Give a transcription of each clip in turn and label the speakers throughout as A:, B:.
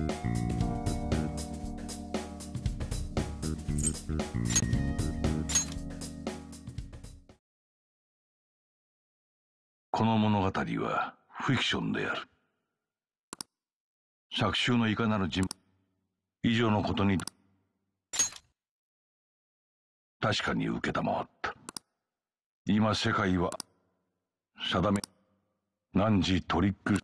A: この物語はフィクションである。搾取のいかなる人以上のことに確かに承った。今世界は定め汝トリック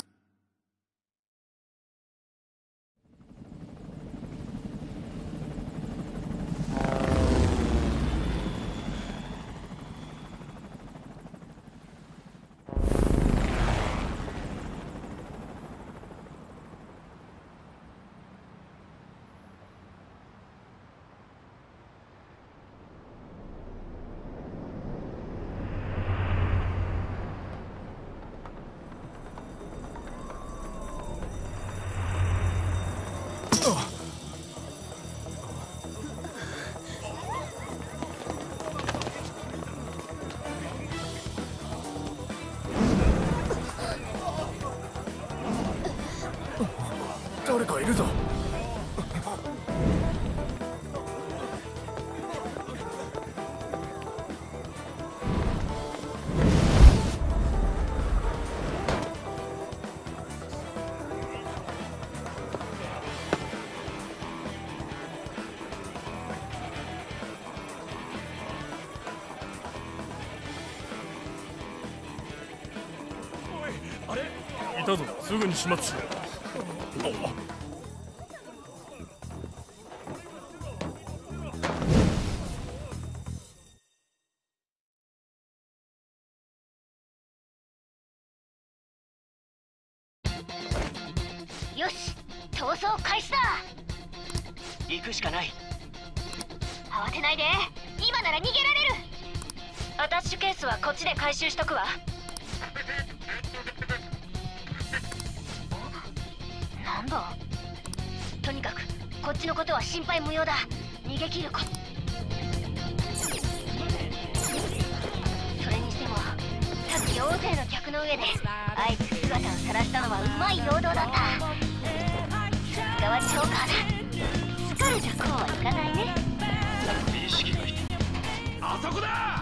B: 誰かいるぞ。
C: あれいたぞ。すぐに始末しろ。
D: よし、逃走開始だ。
E: 行くしかない。
D: 慌てないで、今なら逃げられる。アタッシュケースはこっちで回収しとくわ。なんだ。とにかくこっちのことは心配無用だ。逃げ切るこ。それにしてもさっき大勢の客の上であえて姿を晒したのはうまい労働だった。さすがはジョーカーだ。疲れじゃこうはいかないね。
E: 意識があそこだ。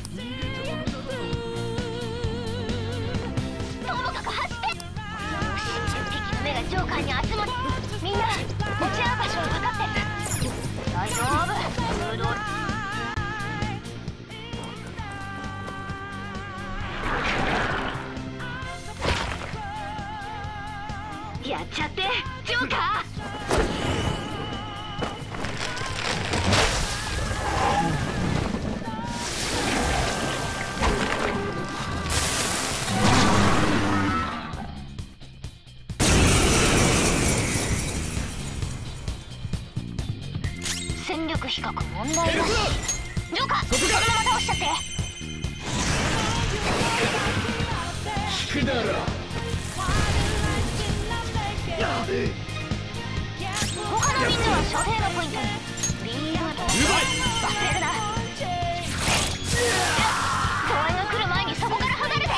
D: ともかく走って。よし、敵の目がジョーカーに集まる。みんな落ち合う場所は分かってる。大丈夫。ムードやっちゃってジョーカー。戦力比較問題なし。ジョーカー、そのまま倒しちゃって。
E: 引くだろ。やべえ。
D: 他の人は所定のポイントにビールート忘れるな。公園が来る前にそこから離れて。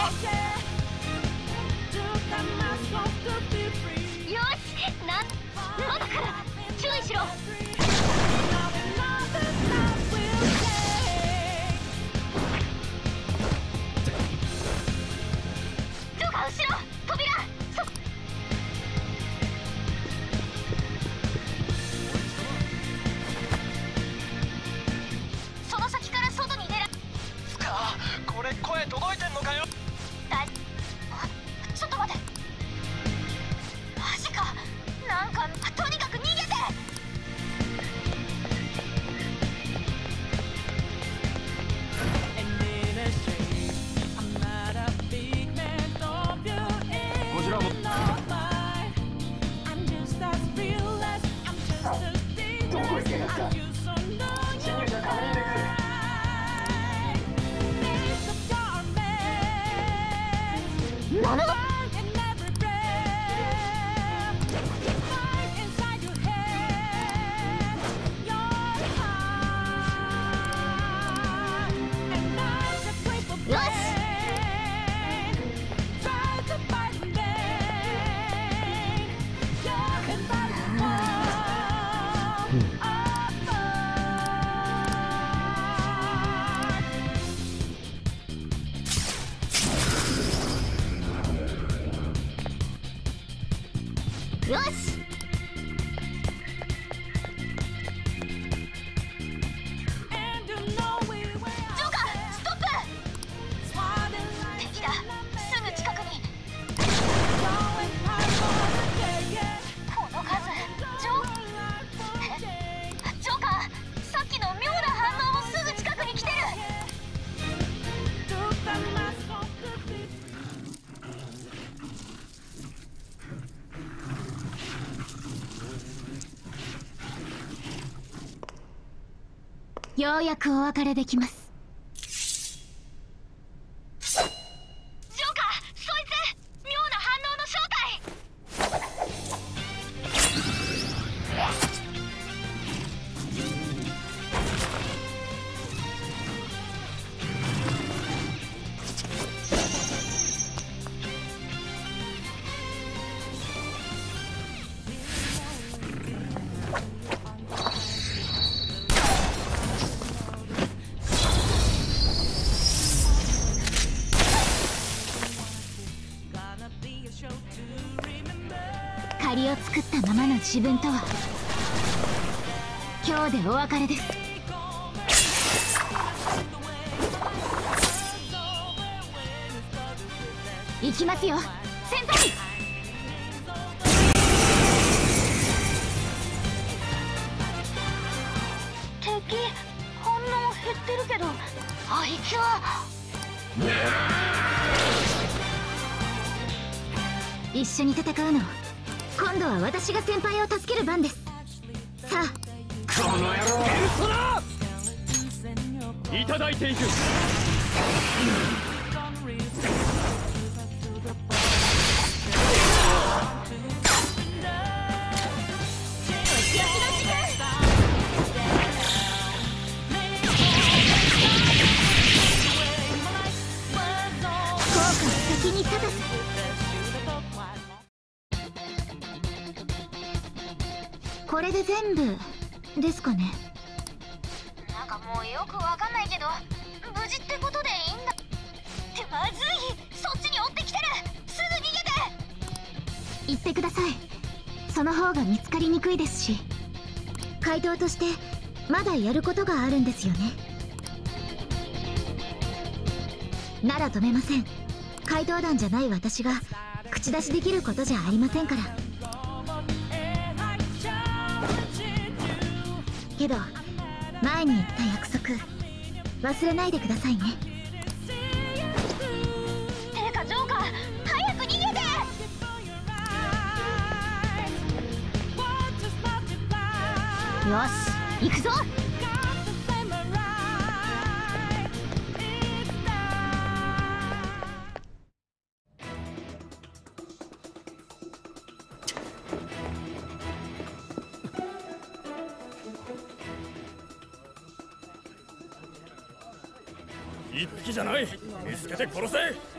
D: よし、まだ来る。注意しろ。ジョーカー後ろ扉。その先から外に出ら。
E: つか、これ声届いてんのかよ。
D: ちょっと待って。マジか。なんかとにかく逃げて。 よし。ようやくお別れできます。ジョーカー、そいつ妙な反応の正体。借りを作ったままの自分とは今日でお別れです。行きますよ先輩。敵反応減ってるけど、あいつは一緒に戦うの。今度は私が先輩を助ける番です。さあ、
E: この野郎ペルソナいただいていく。先に立たす。これで全部ですかね。なんかもうよくわかんないけど、無事ってことでいいんだ。ってまずい、そっちに追ってきてる。すぐ逃げて。言ってください。その方が見つかりにくいですし、怪盗としてまだやることがあるんですよね。なら止めません。怪盗団じゃない私が口出しできることじゃありませんから。けど前に言った約束忘れないでくださいね。てかジョーカー、早く逃げて。よし行くぞ。
C: 一匹じゃない。見つけて殺せ。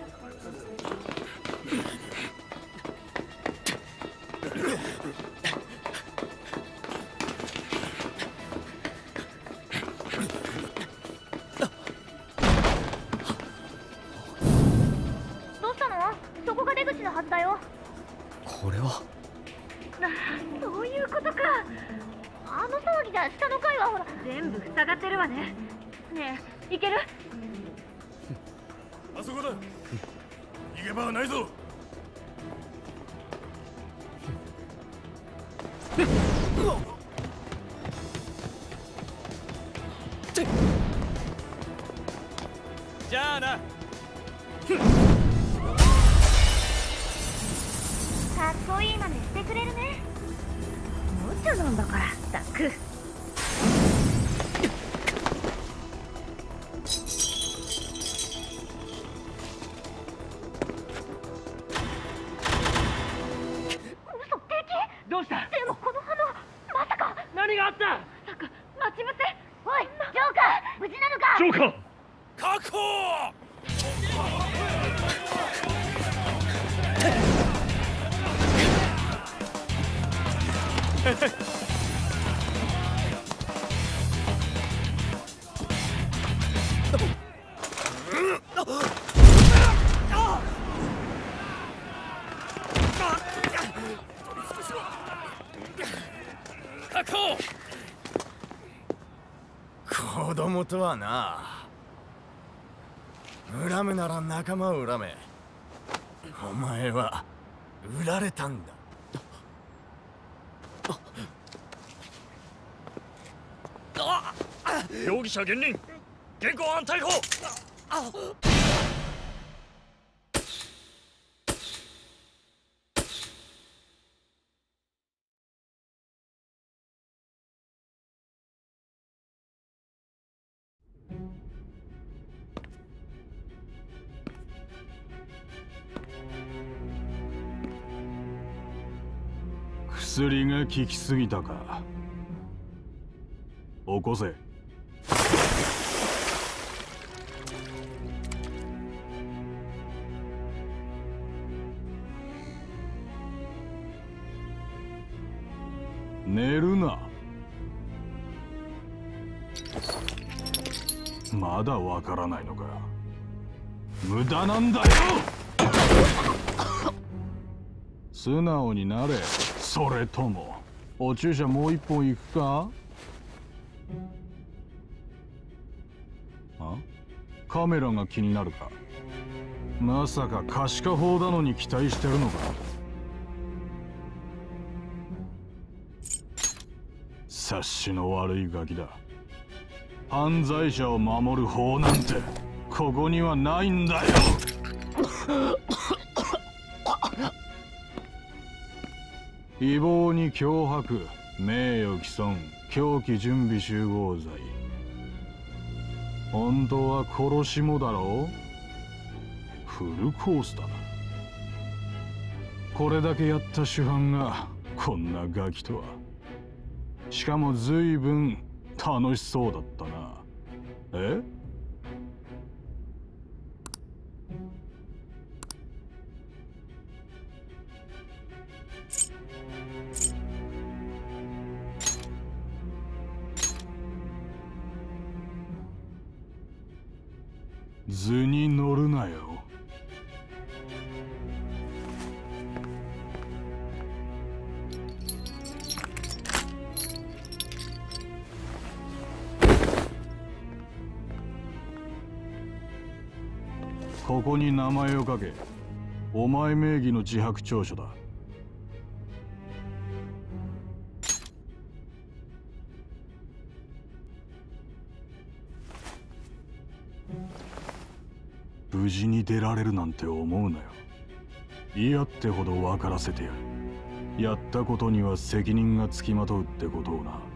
D: どうしたの？そこが出口のはずだよ。
B: これは
D: そういうことか。あの騒ぎじゃ下の階はほら全部塞がってるわね。ねえ、行ける？
C: あそこだ。逃げ場はないぞ。じゃあな。
D: かっこいいまねしてくれるね。おもちゃなんだからったく。
E: どうした？
D: でもこの花、まさか。
E: 何があった？
D: まさか待ち伏せ。おいジョーカー、無事なのか？
E: ジョーカー
C: 確保。 確保。
B: 子供とはな。恨むなら仲間を恨め。お前は売られたんだ。
C: 容疑者現任、現行犯逮捕。
F: 薬が効きすぎたか。起こせ。寝るな。まだわからないのか。無駄なんだよ。素直になれ。それともお注射もう一本行くか。カメラが気になるか。まさか可視化法なのに期待してるのか。察しの悪いガキだ。犯罪者を守る法なんてここにはないんだよ。違法に脅迫、名誉毀損、凶器準備集合罪。本当は殺しもだろう。フルコースだな。これだけやった主犯がこんなガキとは。しかも随分楽しそうだったな。え？図に乗るなよ。ここに名前を書け。お前名義の自白調書だ。無事に出られるなんて思うなよ。嫌ってほど分からせてやる。やったことには責任がつきまとうってことをな。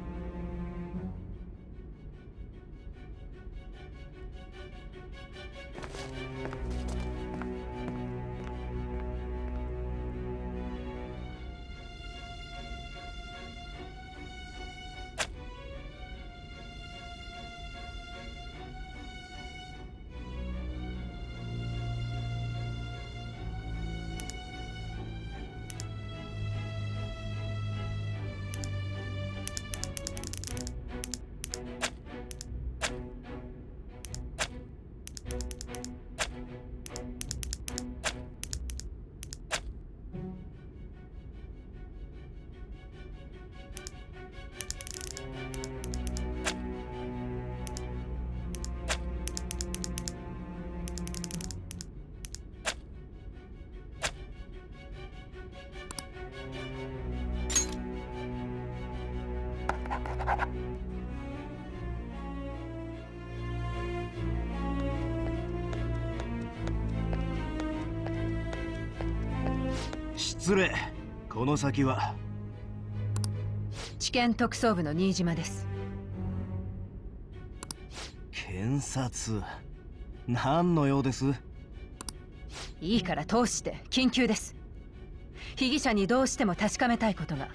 G: 失礼。この先は
H: 地検特捜部の新島です。
G: 検察、何の用です？
H: いいから通して。緊急です。被疑者にどうしても確かめたいことが。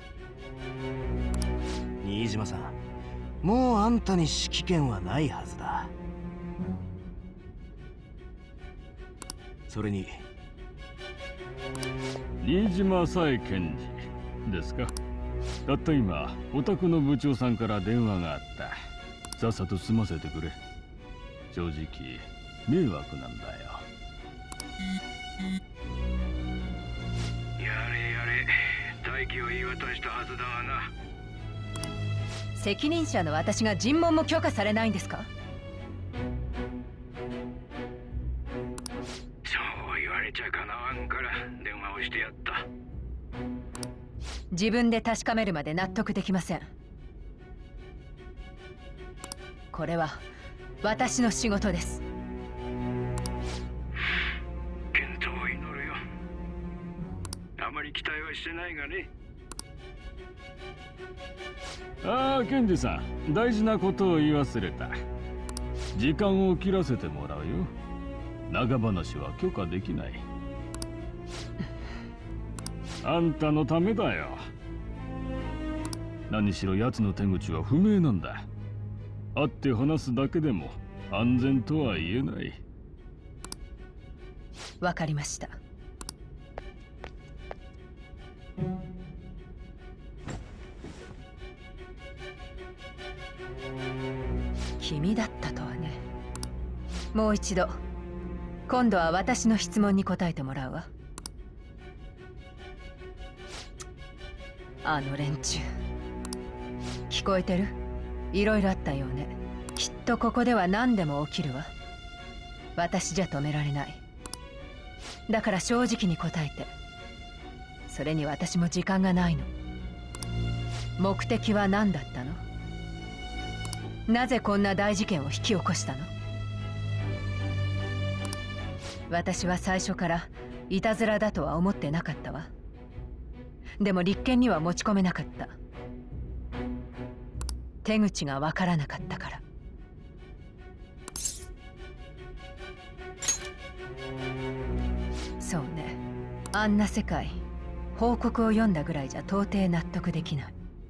G: 新島さん、もうあんたに指揮権はないはずだ。それに
I: 新島佐恵検事ですか。たった今お宅の部長さんから電話があった。さっさと済ませてくれ。正直迷惑なんだよ。
J: やれやれ、待機を言い渡したはずだがな。
H: 責任者の私が尋問も許可されないんですか？
J: そう言われちゃかなわんから電話をしてやった。
H: 自分で確かめるまで納得できません。これは私の仕事です。
J: 健闘を祈るよ。あまり期待はしてないがね。
I: ああ、ケンジさん、大事なことを言い忘れた。時間を切らせてもらうよ。長話は許可できない。あんたのためだよ。何しろ奴の手口は不明なんだ。会って話すだけでも安全とは言えない。
H: わかりました。君だったとはね。もう一度、今度は私の質問に答えてもらうわ。あの連中、聞こえてる？いろいろあったようね。きっとここでは何でも起きるわ。私じゃ止められない。だから正直に答えて。それに私も時間がないの。目的は何だったの？なぜこんな大事件を引き起こしたの？私は最初からいたずらだとは思ってなかったわ。でも立件には持ち込めなかった。手口がわからなかったから。そうね。あんな世界、報告を読んだぐらいじゃ到底納得できない。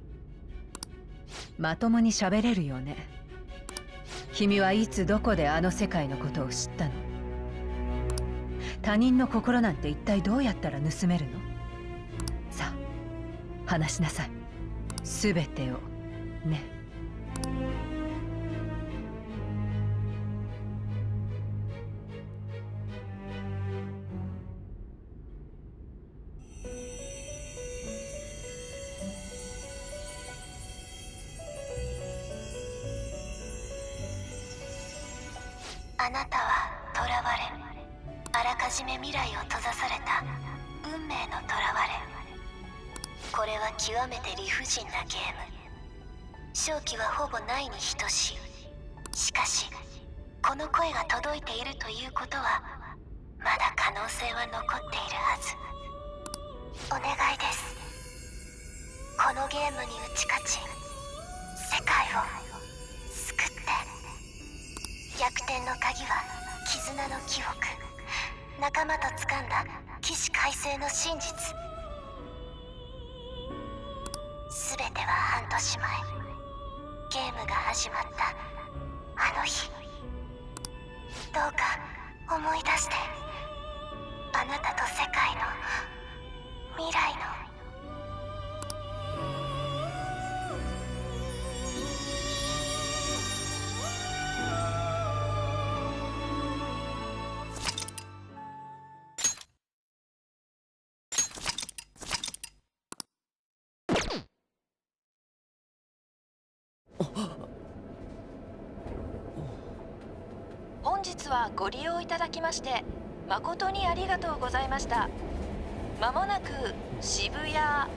H: まともに喋れるよね。君はいつどこであの世界のことを知ったの？他人の心なんて一体どうやったら盗めるの？さあ、話しなさい。すべてをね。
E: あなたは囚われ、あらかじめ未来を閉ざされた運命の囚われ。これは極めて理不尽なゲーム。勝機はほぼないに等しい。しかしこの声が届いているということは、まだ可能性は残っているはず。お願いです。このゲームに打ち勝ち、世界を救って。逆転の鍵は絆の記憶。仲間と掴んだ起死回生の真実。全ては半年前、ゲームが始まったあの日。どうか思い出して。あなたと世界の未来の。
K: 本日はご利用いただきまして誠にありがとうございました。まもなく渋谷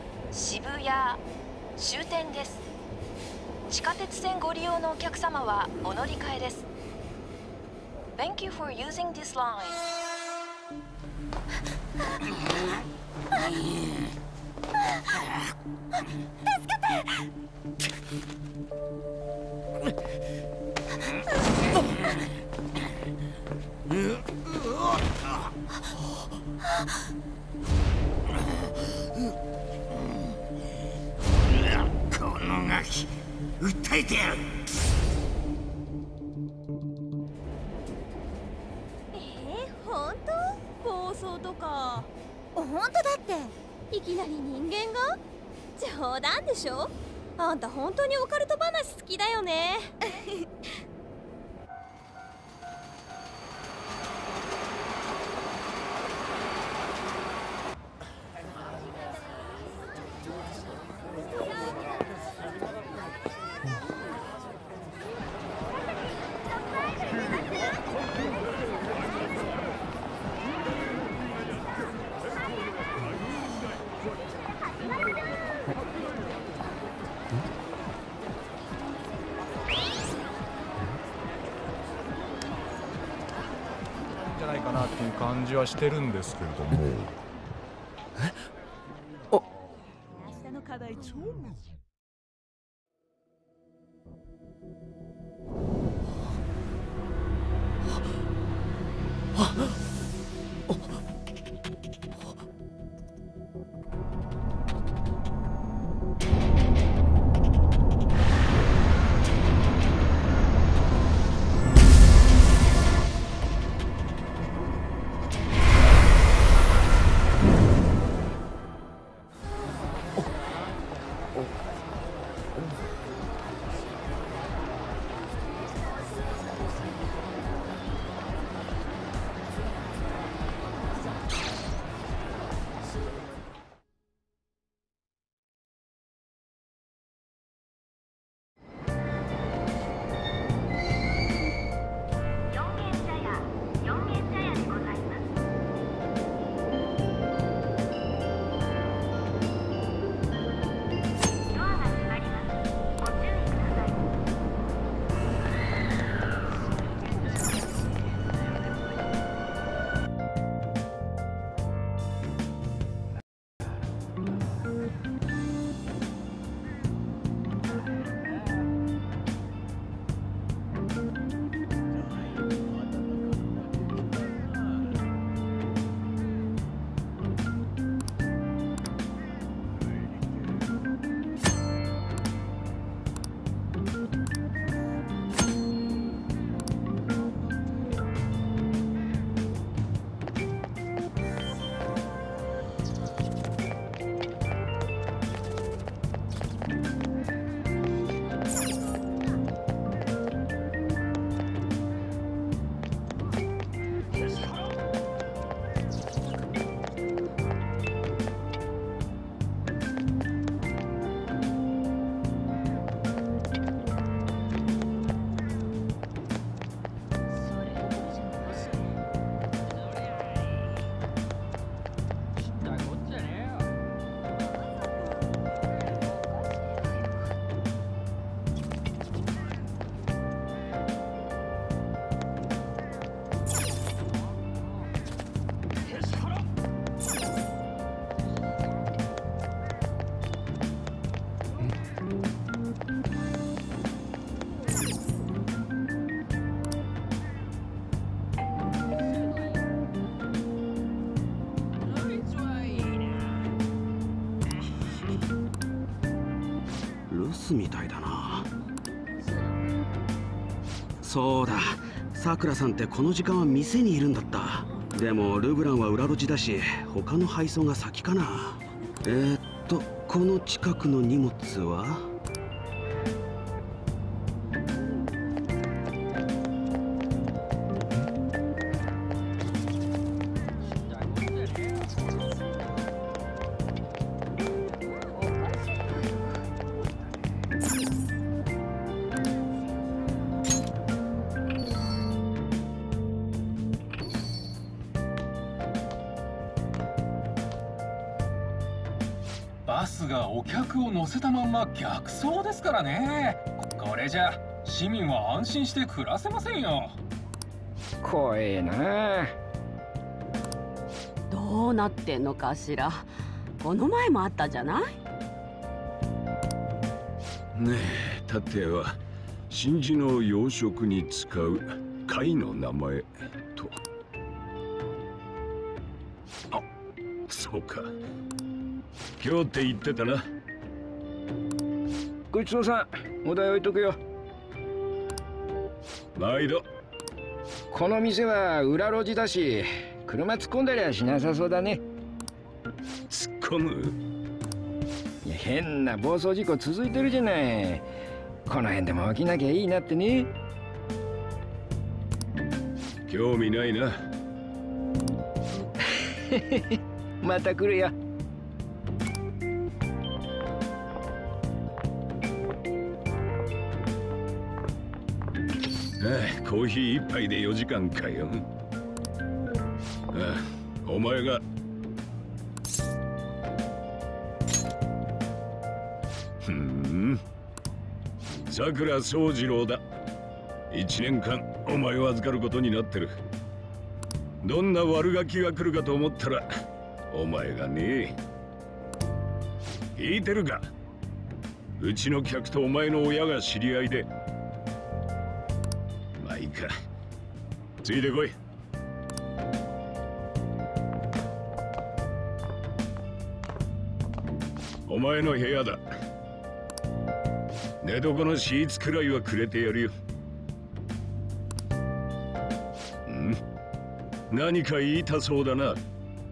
K: 終点です。地下鉄線ご利用のお客様はお乗り換えです。 Thank you for using this line.
E: 助けて！
J: このガキ、訴えてやる。
L: 本当？暴走とか。本当だって。いきなり人間が？冗談でしょ？あんた本当にオカルト話好きだよね。
M: じゃないかなっていう感じはしてるんですけれども。
B: 明日の課題超難しい。
G: みたいだな。そうだ、さくらさんってこの時間は店にいるんだった。でもルブランは裏路地だし、他の配送が先かな。この近くの荷物は
N: バスがお客を乗せたまんま逆走ですからね。これじゃ市民は安心して暮らせませんよ。
O: 怖えな。
P: どうなってんのかしら。この前もあったじゃない。
J: ねえ、タテは真珠の養殖に使う貝の名前と。あ、そうか。今日って言ってたな。
O: ごちそうさん、お代置いとくよ。
J: 毎度。
O: この店は裏路地だし、車突っ込んだりはしなさそうだね。
J: 突っ込む？
O: いや、変な暴走事故続いてるじゃない。この辺でも起きなきゃいいなってね。
J: 興味ないな。
O: また来るよ。
J: コーヒー一杯で4時間かよ。お前がさくら宗次郎だ。1年間お前を預かることになってる。どんな悪ガキが来るかと思ったらお前がね。聞いてるか、うちの客とお前の親が知り合いで。まあいいか、ついてこい。お前の部屋だ。寝床のシーツくらいはくれてやるよ。何か言いたそうだな。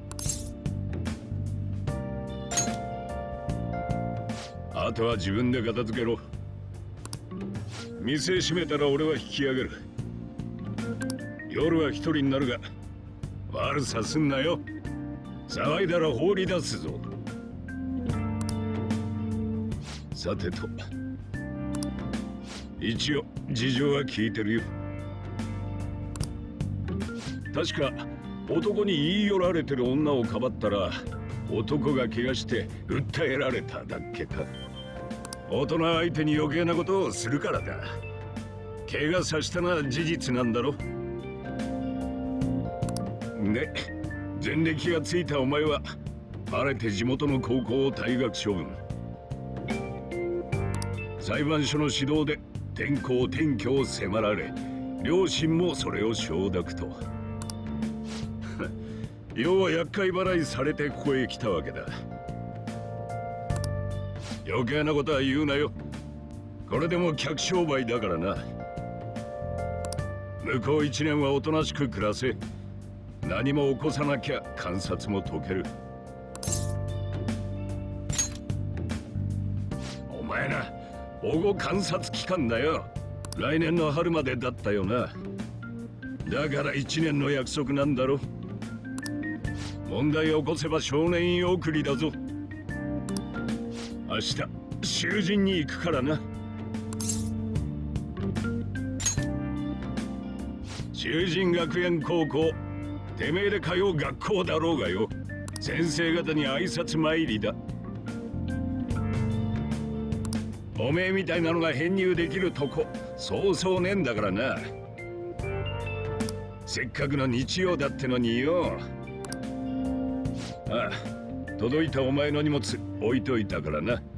J: あとは自分で片付けろ。店閉めたら俺は引き上げる。夜は一人になるが悪さすんなよ。騒いだら放り出すぞ。さてと、一応事情は聞いてるよ。確か男に言い寄られてる女をかばったら男が怪我して訴えられただっけか。大人相手に余計なことをするからだ。怪我させたのは事実なんだろ。で、前歴がついたお前は晴れて地元の高校を退学処分。裁判所の指導で転校転居を迫られ、両親もそれを承諾と。要は厄介払いされてここへ来たわけだ。余計なことは言うなよ。これでも客商売だからな。向こう1年はおとなしく暮らせ。何も起こさなきゃ観察も解ける。お前な、保護観察期間だよ。来年の春までだったよな。だから1年の約束なんだろ。問題を起こせば少年院送りだぞ。明日囚人に行くからな。囚人学園高校、てめえで通う学校だろうがよ。先生方に挨拶参りだ。おめえみたいなのが編入できるとこそうそうねえんだからな。せっかくの日曜だってのによ。ああ、届いたお前の荷物置いといたからな。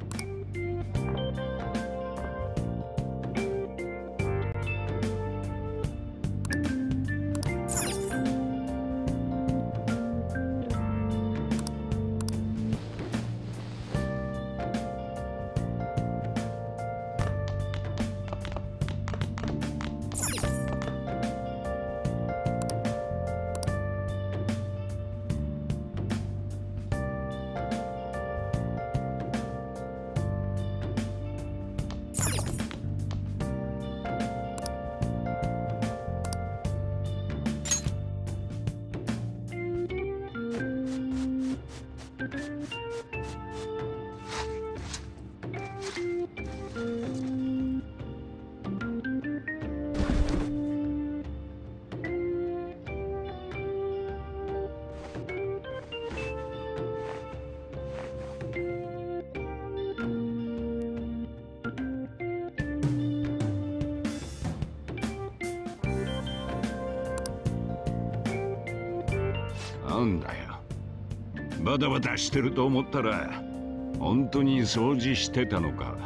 J: なんだよ、バタバタしてると思ったら本当に掃除してたのか。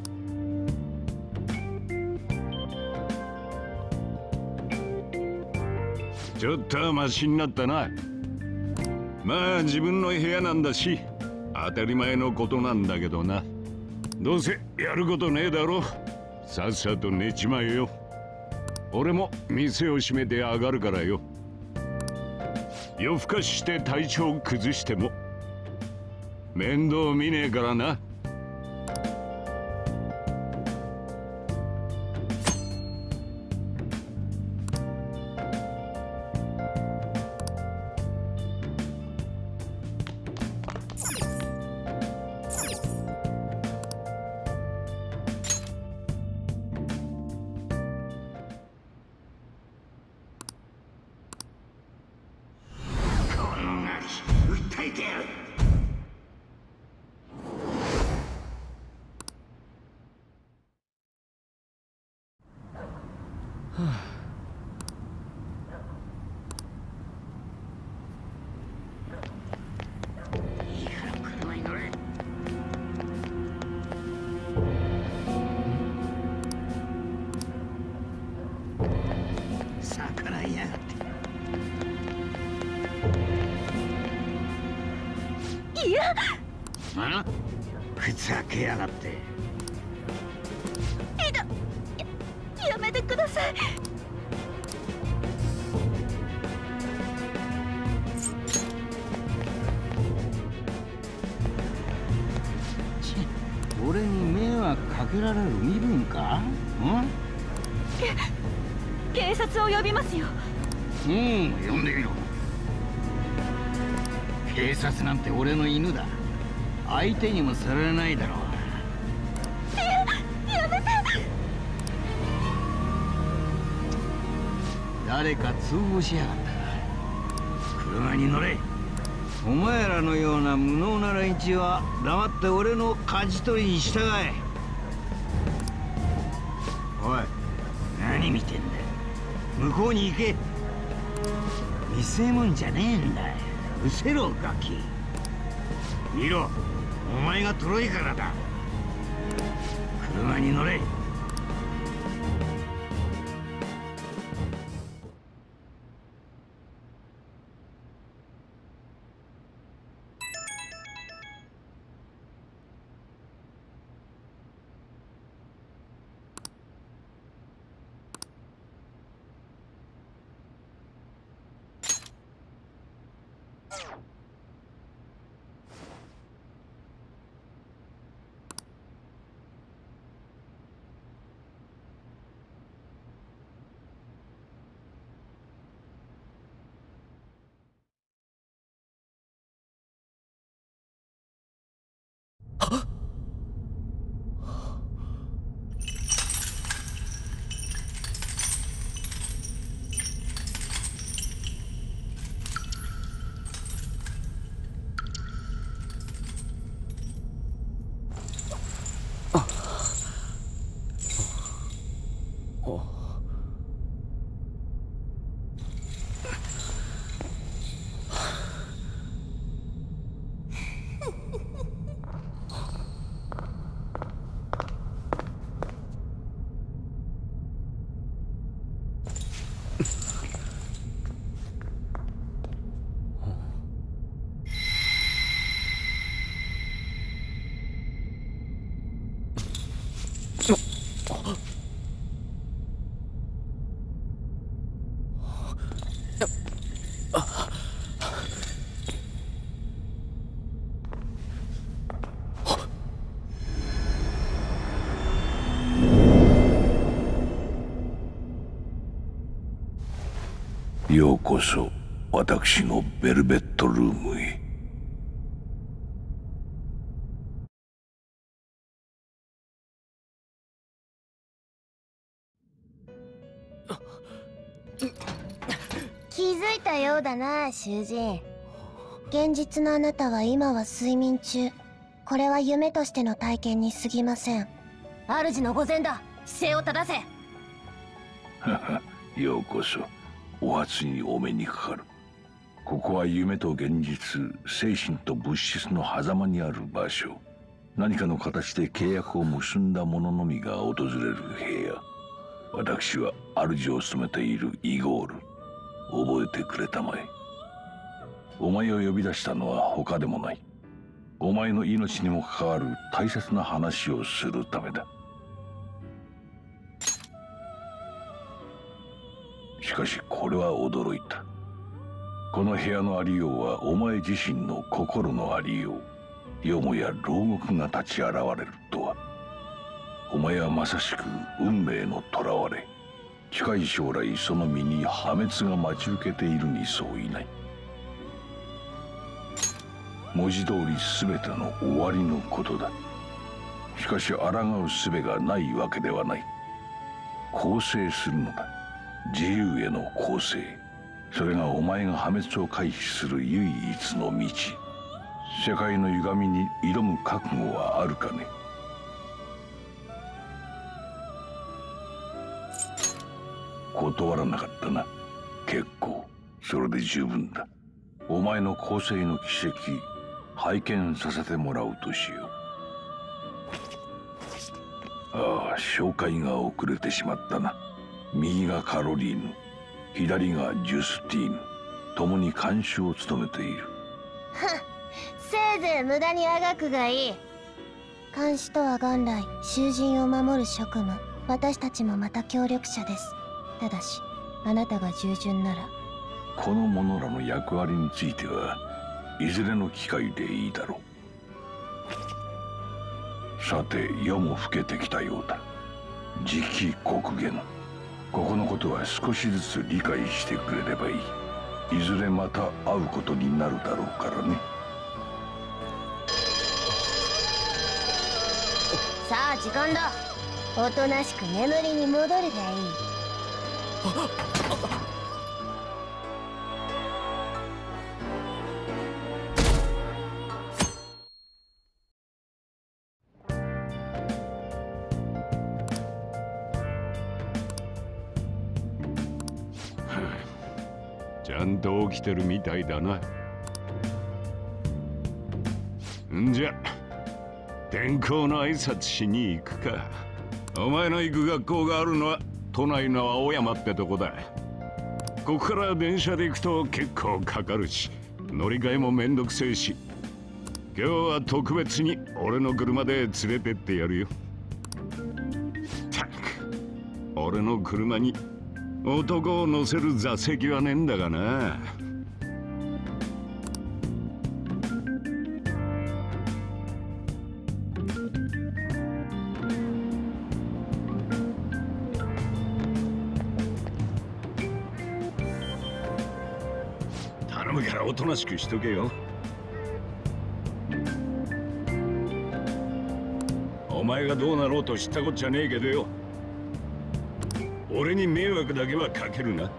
J: ちょっとはマシになったな。まあ自分の部屋なんだし当たり前のことなんだけどな。どうせやることねえだろ。さっさと寝ちまえよ。俺も店を閉めて上がるからよ。夜更かしして体調崩しても面倒見ねえからな。
Q: てやる。いいから車に乗れ。逆らいやがって。いや。あ？ふざけやがって。
E: やめてください。
Q: 俺に迷惑かけられる身分か？
E: 警察を呼びますよ。
Q: 呼んでみろ。警察なんて俺の犬だ。相手にもされないだろう。
E: やめて。
Q: 誰か通報しやがった。車に乗れ。お前らのような無能な連中は黙って俺の舵取りに従え。おい、何見てんだよ。向こうに行け。見せ物じゃねえんだよ。うせろガキ。見ろ、お前がトロいからだ。車に乗れ。
A: ようこそ私のベルベットルームへ。
E: 気づいたようだな、囚人。現実のあなたは今は睡眠中。これは夢としての体験に過ぎません。主の御前だ。姿勢を正せ。
A: ようこそ。お初にお目にかかる。ここは夢と現実、精神と物質の狭間にある場所。何かの形で契約を結んだ者のみが訪れる部屋。私は主を務めているイゴール。覚えてくれたまえ。お前を呼び出したのは他でもない。お前の命にも関わる大切な話をするためだ。しかしこれは驚いた。この部屋のありようはお前自身の心のありよう。よもや牢獄が立ち現れるとは。お前はまさしく運命の囚われ。近い将来その身に破滅が待ち受けているに相違ない。文字通り全ての終わりのことだ。しかし抗う術がないわけではない。更生するのだ。自由への更生。それがお前が破滅を回避する唯一の道。 世界の歪みに挑む覚悟はあるかね。断らなかったな。結構それで十分だ。お前の構成の奇跡拝見させてもらうとしよう。ああ、紹介が遅れてしまったな。右がカロリーヌ、左がジュスティーヌ、共に監守を務めている。
E: せいぜい無駄にあがくがいい。監視とは元来囚人を守る職務。私たちもまた協力者です。ただしあなたが従順なら。
A: この者らの役割についてはいずれの機会でいいだろう。さて、夜も更けてきたようだ。次期国元、ここのことは少しずつ理解してくれればいい。いずれまた会うことになるだろうからね。
E: さあ時間だ。おとなしく眠りに戻るがいい。
J: ちゃんと起きてるみたいだな。んじゃ転校の挨拶しに行くか。お前の行く学校があるのは都内の青山ってとこだ。ここから電車で行くと結構かかるし、乗り換えもめんどくせえし、今日は特別に俺の車で連れてってやるよ。たく、俺の車に男を乗せる座席はねえんだがな。頼むからおとなしくしとけよ。お前がどうなろうと知ったこっちゃねえけどよ、俺に迷惑だけはかけるな。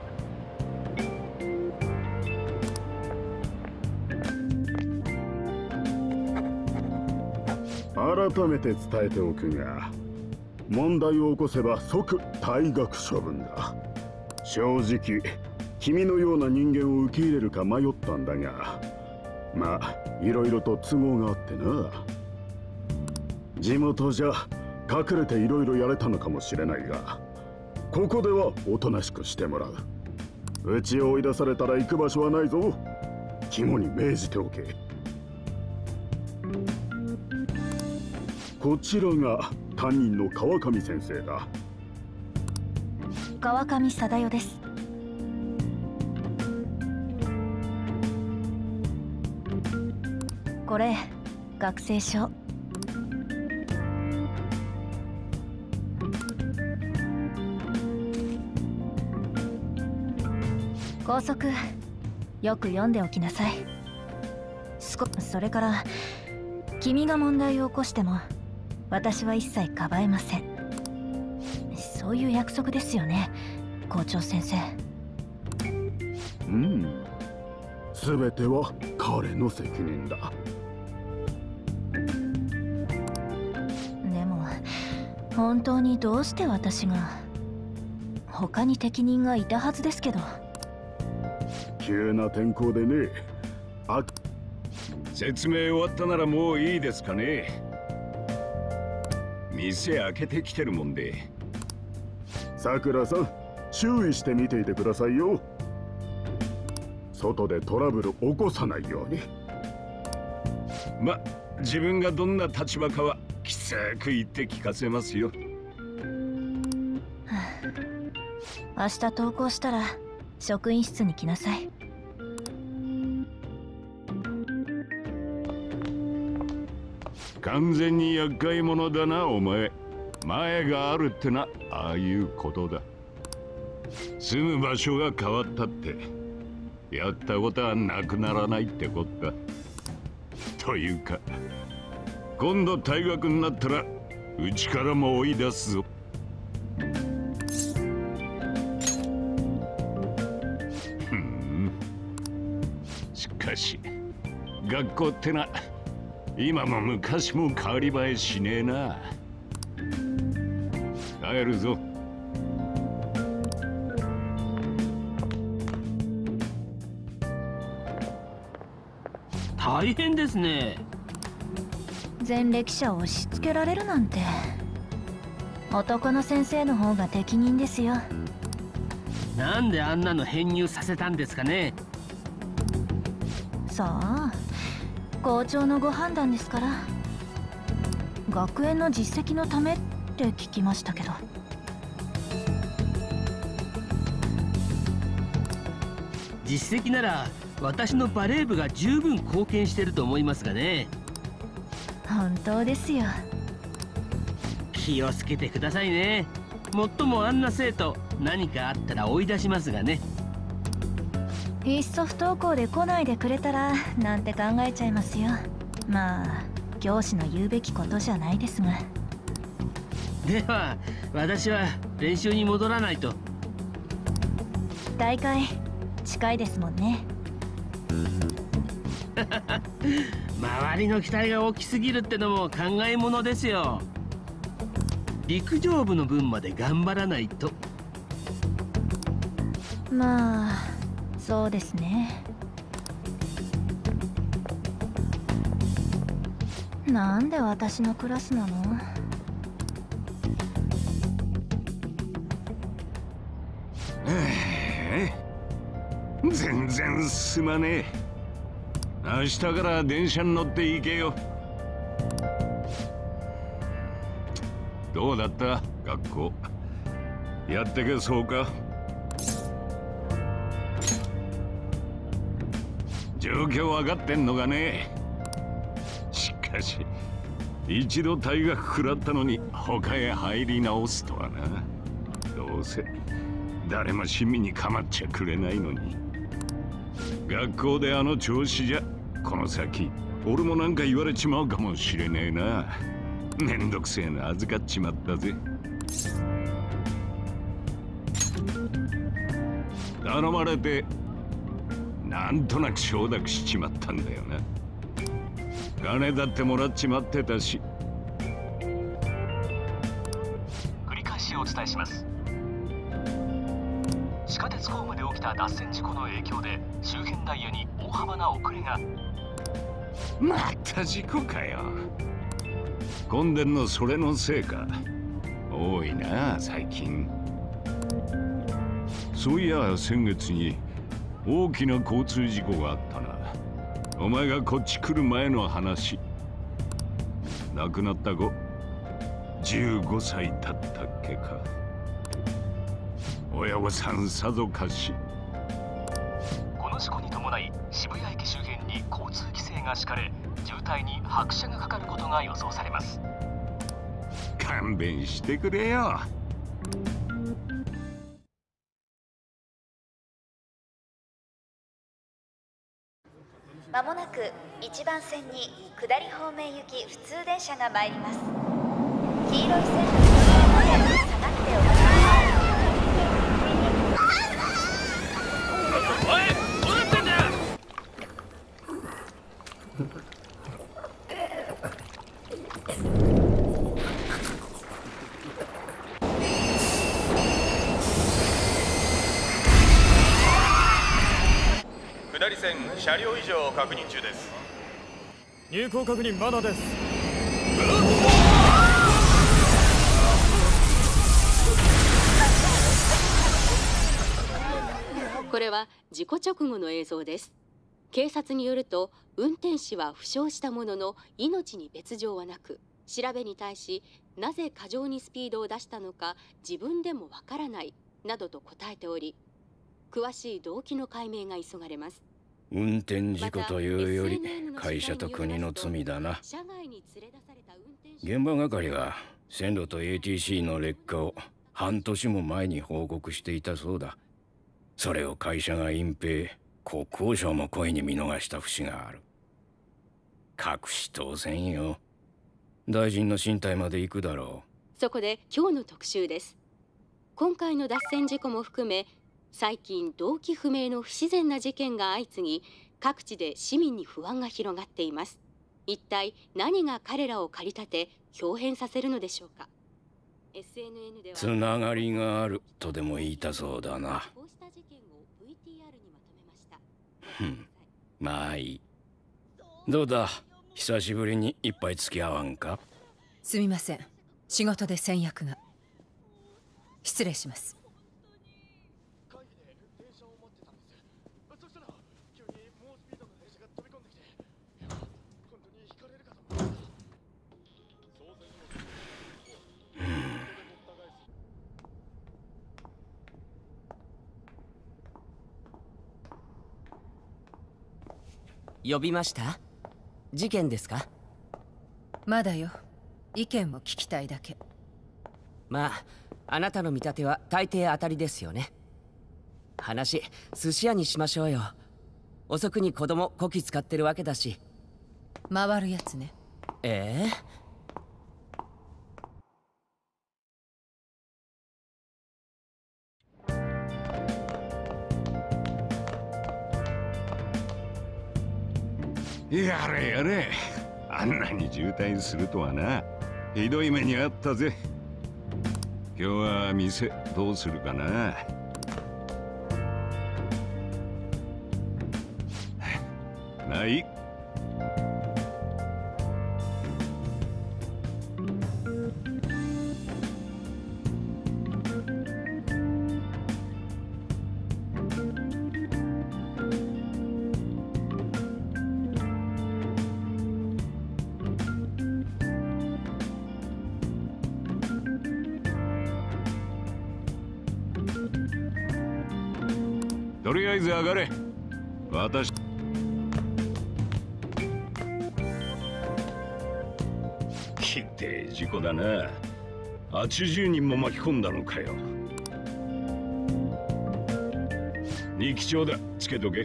F: 改めて伝えておくが、問題を起こせば即退学処分だ。正直君のような人間を受け入れるか迷ったんだが、まあいろいろと都合があってな。地元じゃ隠れていろいろやれたのかもしれないが、ここではおとなしくしてもらう。うちを追い出されたら行く場所はないぞ。肝に銘じておけ。こちらが担任の川上先生だ。
E: 川上貞代です。これ学生証。校則よく読んでおきなさい。それから君が問題を起こしても私は一切かばえません。そういう約束ですよね、校長先生。
F: うん、全ては彼の責任だ。
E: でも本当にどうして私が。他に適任がいたはずですけど。
F: 急な転校でね。
J: 説明終わったならもういいですかね。店開けてきてるもんで。
F: さくらさん、注意して見ていてくださいよ。外でトラブル起こさないように。
J: ま、自分がどんな立場かはきつく言って聞かせますよ。
E: 明日登校したら職員室に来なさい。
J: 完全に厄介者だなお前。前があるってな、ああいうことだ。住む場所が変わったってやったことはなくならないってことだ。というか今度退学になったらうちからも追い出すぞ。しかし学校ってな、今も昔も変わり映えしねえな。帰るぞ。
R: 大変ですね。
E: 前歴者を押し付けられるなんて、男の先生の方が適任ですよ。
R: なんであんなの編入させたんですかね。
E: さあ、校長のご判断ですから。学園の実績のためって聞きましたけど。
R: 実績なら私のバレー部が十分貢献してると思いますがね。
E: 本当ですよ。
R: 気をつけてくださいね。もっともあんな生徒、何かあったら追い出しますがね。
E: いっそ不登校で来ないでくれたらなんて考えちゃいますよ。まあ教師の言うべきことじゃないですが。
R: では私は練習に戻らないと。
E: 大会近いですもんね。
R: 周りの期待が大きすぎるってのも考えものですよ。陸上部の分まで頑張らないと。
E: まあそうですね。なんで私のクラスなの？
J: 全然進まねえ。明日から電車に乗って行けよ。どうだった学校？やってけそうか？状況分かってんのかね。しかし一度退学食らったのに他へ入り直すとはな。どうせ誰も親身に構っちゃくれないのに。学校であの調子じゃこの先俺もなんか言われちまうかもしれねえな。めんどくせえの預かっちまったぜ。頼まれてなんとなく承諾しちまったんだよな。金だってもらっちまってたし。
S: 繰り返しお伝えします。地下鉄ホームで起きた脱線事故の影響で周辺ダイヤに大幅な遅れが。
J: また事故かよ。混んでんのそれのせいか。多いな最近。そういや先月に大きな交通事故があったな。お前がこっち来る前の話。亡くなった子15歳だったっけか。親御さんさぞかし。
S: この事故に伴い渋谷駅周辺に交通規制が敷かれ、渋滞に拍車がかかることが予想されます。
J: 勘弁してくれよ。
D: まもなく1番線に下り方面行き普通電車が参ります。黄色い線の早く下がってお待ちください。
C: おい、どうなってんだよ。
T: 下り線車両異常を確認中です。
C: 入港確認まだです。
U: これは事故直後の映像です。警察によると運転士は負傷したものの命に別状はなく、調べに対しなぜ過剰にスピードを出したのか自分でもわからないなどと答えており、詳しい動機の解明が急がれます。
O: 運転事故というより会社と国の罪だな。現場係が線路と ATC の劣化を半年も前に報告していたそうだ。それを会社が隠蔽、国交省も故意に見逃した節がある。隠し当然よ。大臣の進退まで行くだろ
U: う。そこで今日の特集です。今回の脱線事故も含め、最近動機不明の不自然な事件が相次ぎ、 各地で市民に不安が広がっています。一体何が彼らを駆り立て豹変させるのでしょうか。 CNN では
O: つながりがあるとでも言いたそうだな。
U: こうした事件を VTR にまとめました。
O: まあいい。どうだ、久しぶりに一杯付き合わんか。
H: すみません、仕事で先約が。失礼します。
I: 呼びました？事件ですか？
H: まだよ。意見を聞きたいだけ。
I: まあ、あなたの見立ては大抵当たりですよね。話、寿司屋にしましょうよ。遅くに子供こき使ってるわけだし。
H: 回るやつね。
J: やれやれ、あんなに渋滞するとはな。ひどい目にあったぜ。今日は店どうするかな。ない。とりあえず上がれ。私ひでえ事故だな。80人も巻き込んだのかよ。2機長だ、つけとけ。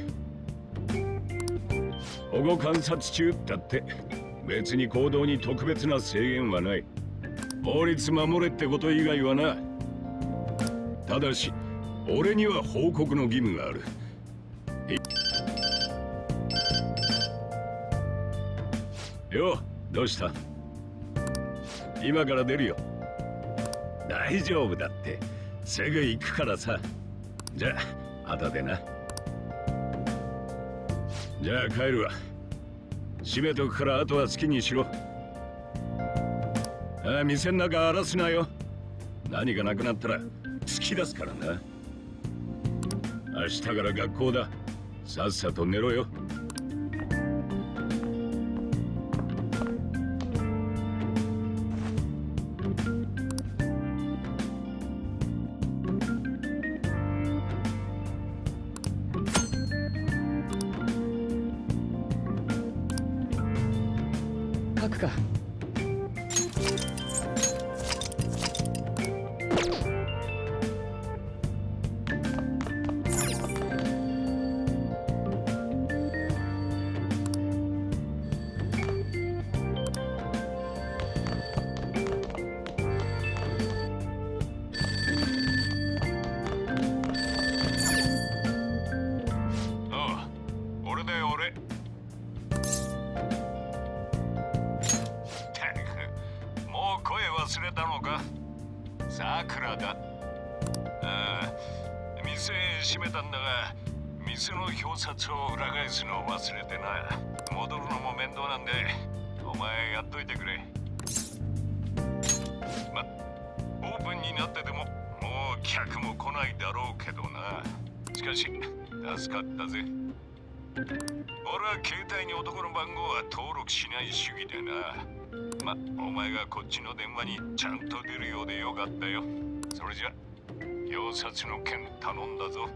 J: 保護観察中だって。別に行動に特別な制限はない。法律守れってこと以外はな。ただし俺には報告の義務がある。よ、どうした？今から出るよ。大丈夫だって。すぐ行くからさ。じゃあ後でな。じゃあ帰るわ。閉めとくからあとは好きにしろ。店の中荒らすなよ。何がなくなったら突き出すからな。明日から学校だ。さっさと寝ろよ。
I: 書くか。
J: 忘れたのか？さくらだ。ああ、店閉めたんだが、店の表札を裏返すのを忘れてな。戻るのも面倒なんで、お前やっといてくれ。ま、オープンになってても、もう客も来ないだろうけどな。しかし、助かったぜ。俺は携帯に男の番号は登録しない主義でな。ま、お前がこっちの電話にちゃんと出るようでよかったよ。それじゃ、表札の件頼んだぞ。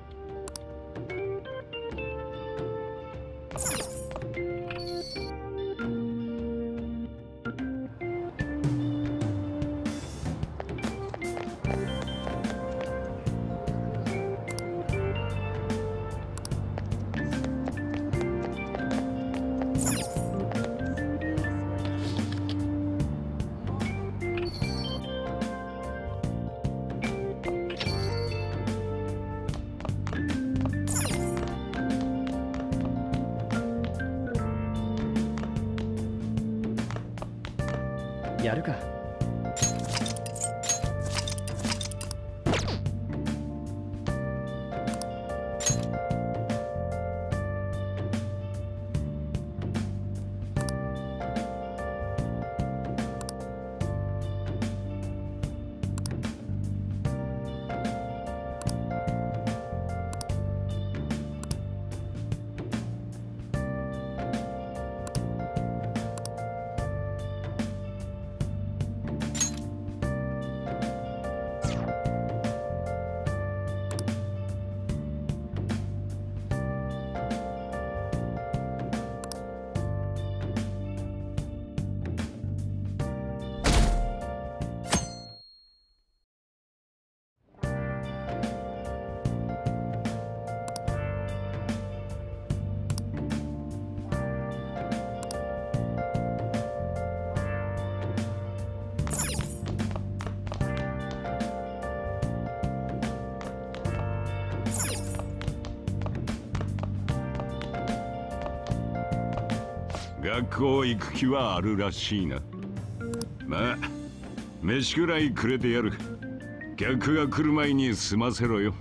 K: やるか。
J: 学校行く気はあるらしいな。まあ飯くらいくれてやる。客が来る前に済ませろよ。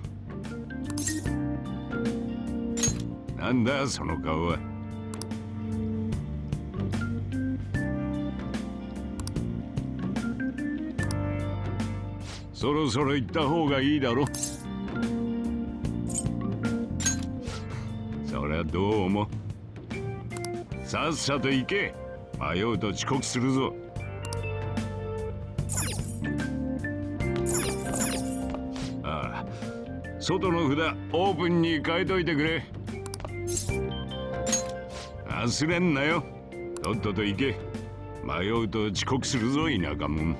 J: なんだその顔は。そろそろ行った方がいいだろ。そりゃどう思う？さっさと行け。迷うと遅刻するぞ。ああ、外の札オープンに変えといてくれ。忘れんなよ。とっとと行け。迷うと遅刻するぞ、田舎者。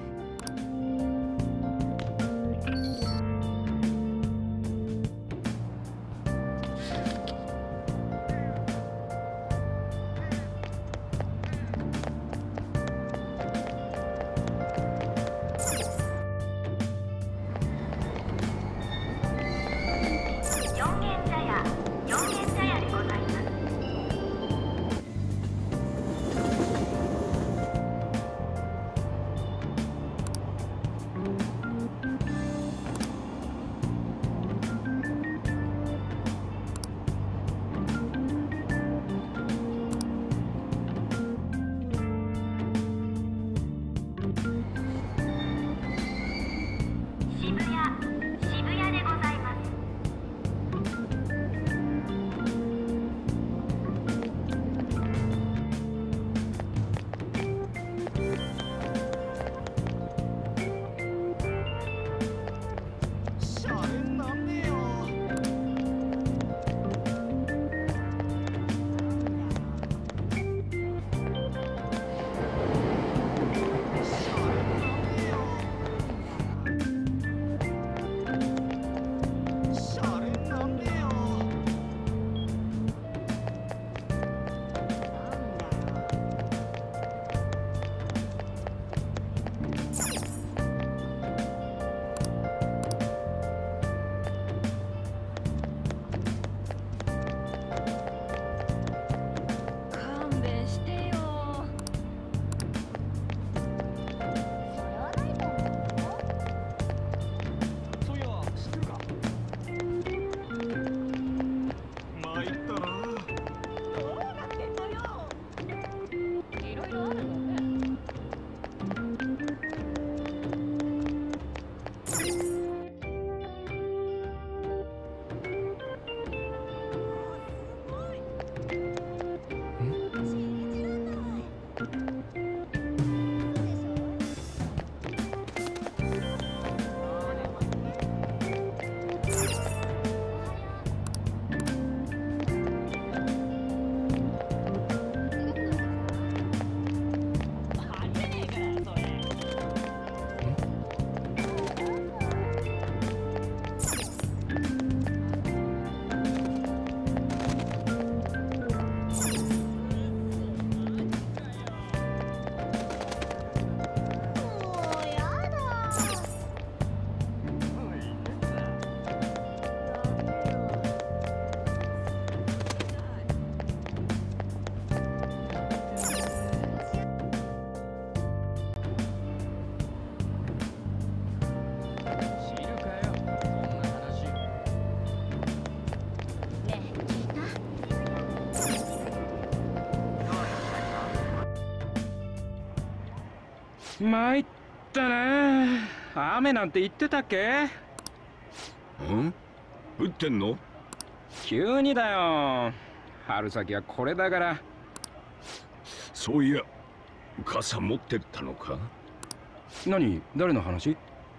G: 参ったな。雨なんて言ってたっけ？
J: ん？降ってんの？
G: 急にだよ。春先はこれだから。
J: そういや、傘持ってったのか？
G: 何？誰の話？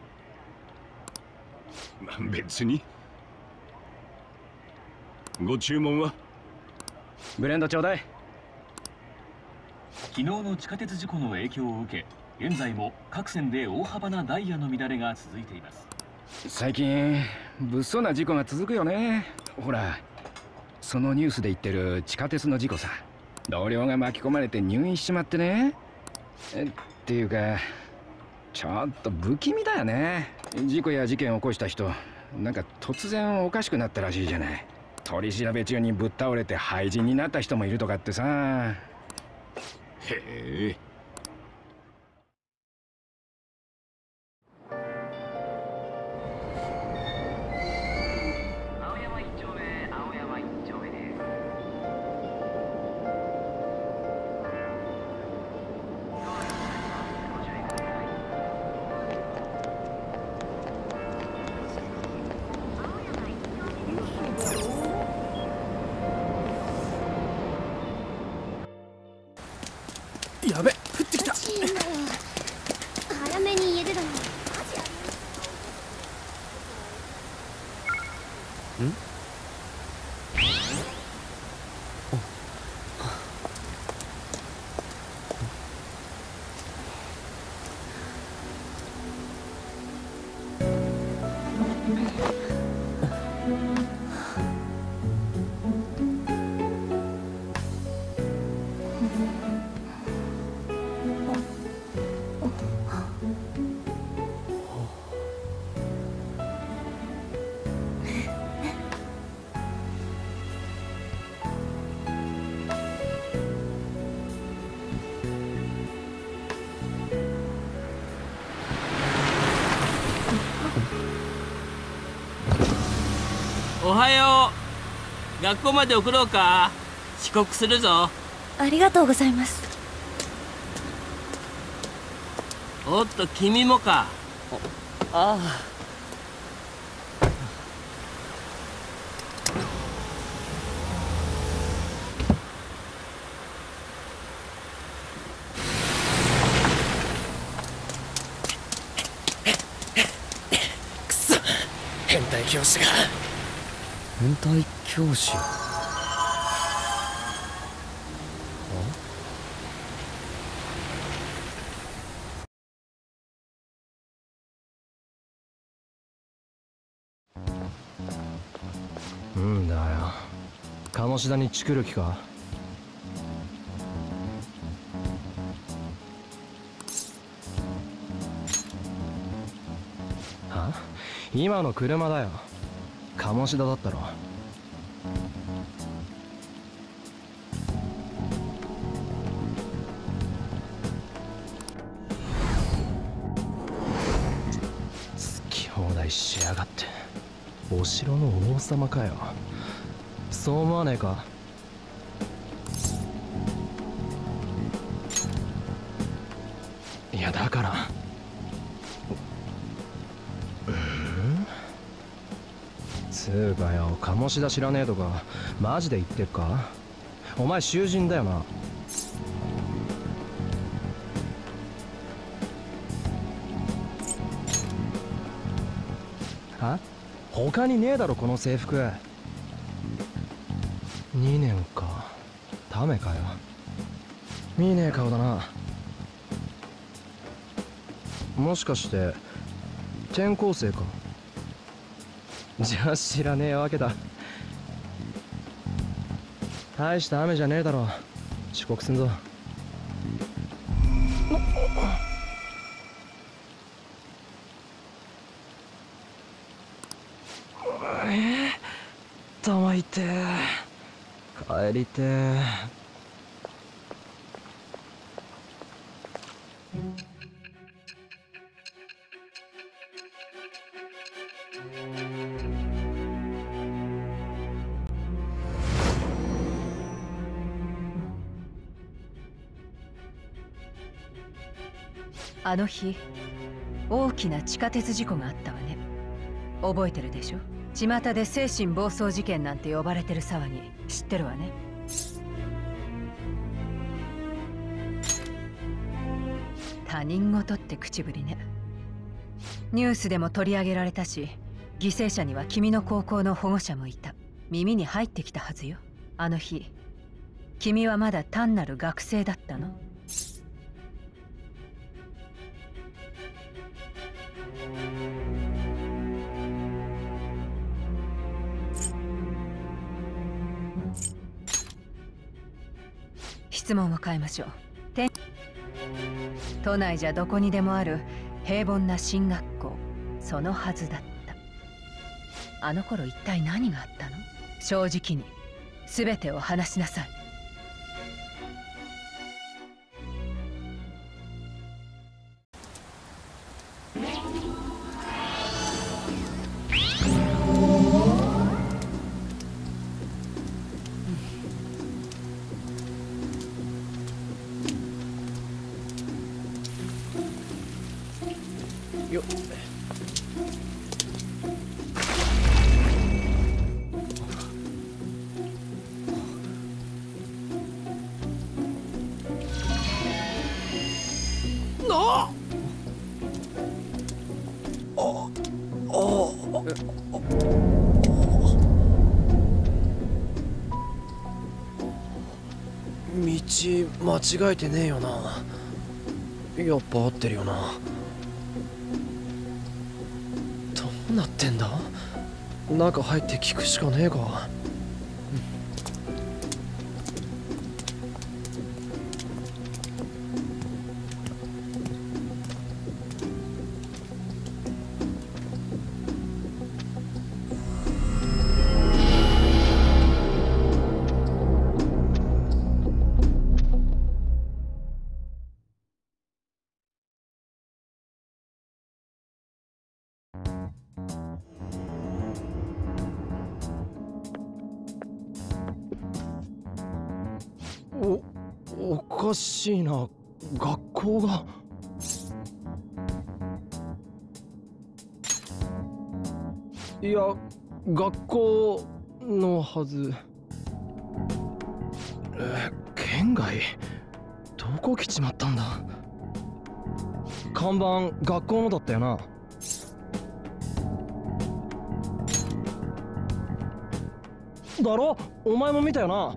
J: 別に。ご注文は？
G: ブレンドちょうだい。
S: 昨日の地下鉄事故の影響を受け、現在も各線で大幅なダイヤの乱れが続いています。
G: 最近物騒な事故が続くよね。ほら、そのニュースで言ってる地下鉄の事故さ。同僚が巻き込まれて入院しちまってね。っていうか、ちょっと不気味だよね。事故や事件を起こした人、なんか突然おかしくなったらしいじゃない。取り調べ中にぶっ倒れて廃人になった人もいるとかってさ。へ
J: え。
B: やべ、降ってきた。
E: 早めに家出だね。
R: おはよう。学校まで送ろうか？遅刻するぞ。
L: ありがとうございます。
R: おっと、君もか？
I: ああ。
B: くそ、変態教師が。
I: 変態教師。
C: うんだよ。鴨志田にチクる気か？は？今の車だよ。鴨志田だったろ。好き放題しやがって。お城の王様かよ。そう思わねえか？いやだからつうかよ、鴨志田知らねえとかマジで言ってっか？お前囚人だよな。は？他にねえだろこの制服。2年か。ダメかよ。見ねえ顔だな。もしかして転校生か？じゃあ知らねえわけだ。大した雨じゃねえだろ。遅刻すんぞ。頭痛え。帰りてえ。
H: あの日大きな地下鉄事故があったわね。覚えてるでしょ。巷で精神暴走事件なんて呼ばれてる騒ぎ知ってるわね。他人事って口ぶりね。ニュースでも取り上げられたし、犠牲者には君の高校の保護者もいた。耳に入ってきたはずよ。あの日君はまだ単なる学生だったの。質問を変えましょう。都内じゃどこにでもある平凡な進学校、そのはずだった。あの頃一体何があったの？正直に全てを話しなさい。
C: よっ。 道間違えてねえよな。やっぱ合ってるよな。どうなってんだ？中入って聞くしかねえか。おかしいな。学校が。いや、学校のはず。県外？どこ来ちまったんだ。看板学校のだったよな。だろ？お前も見たよな。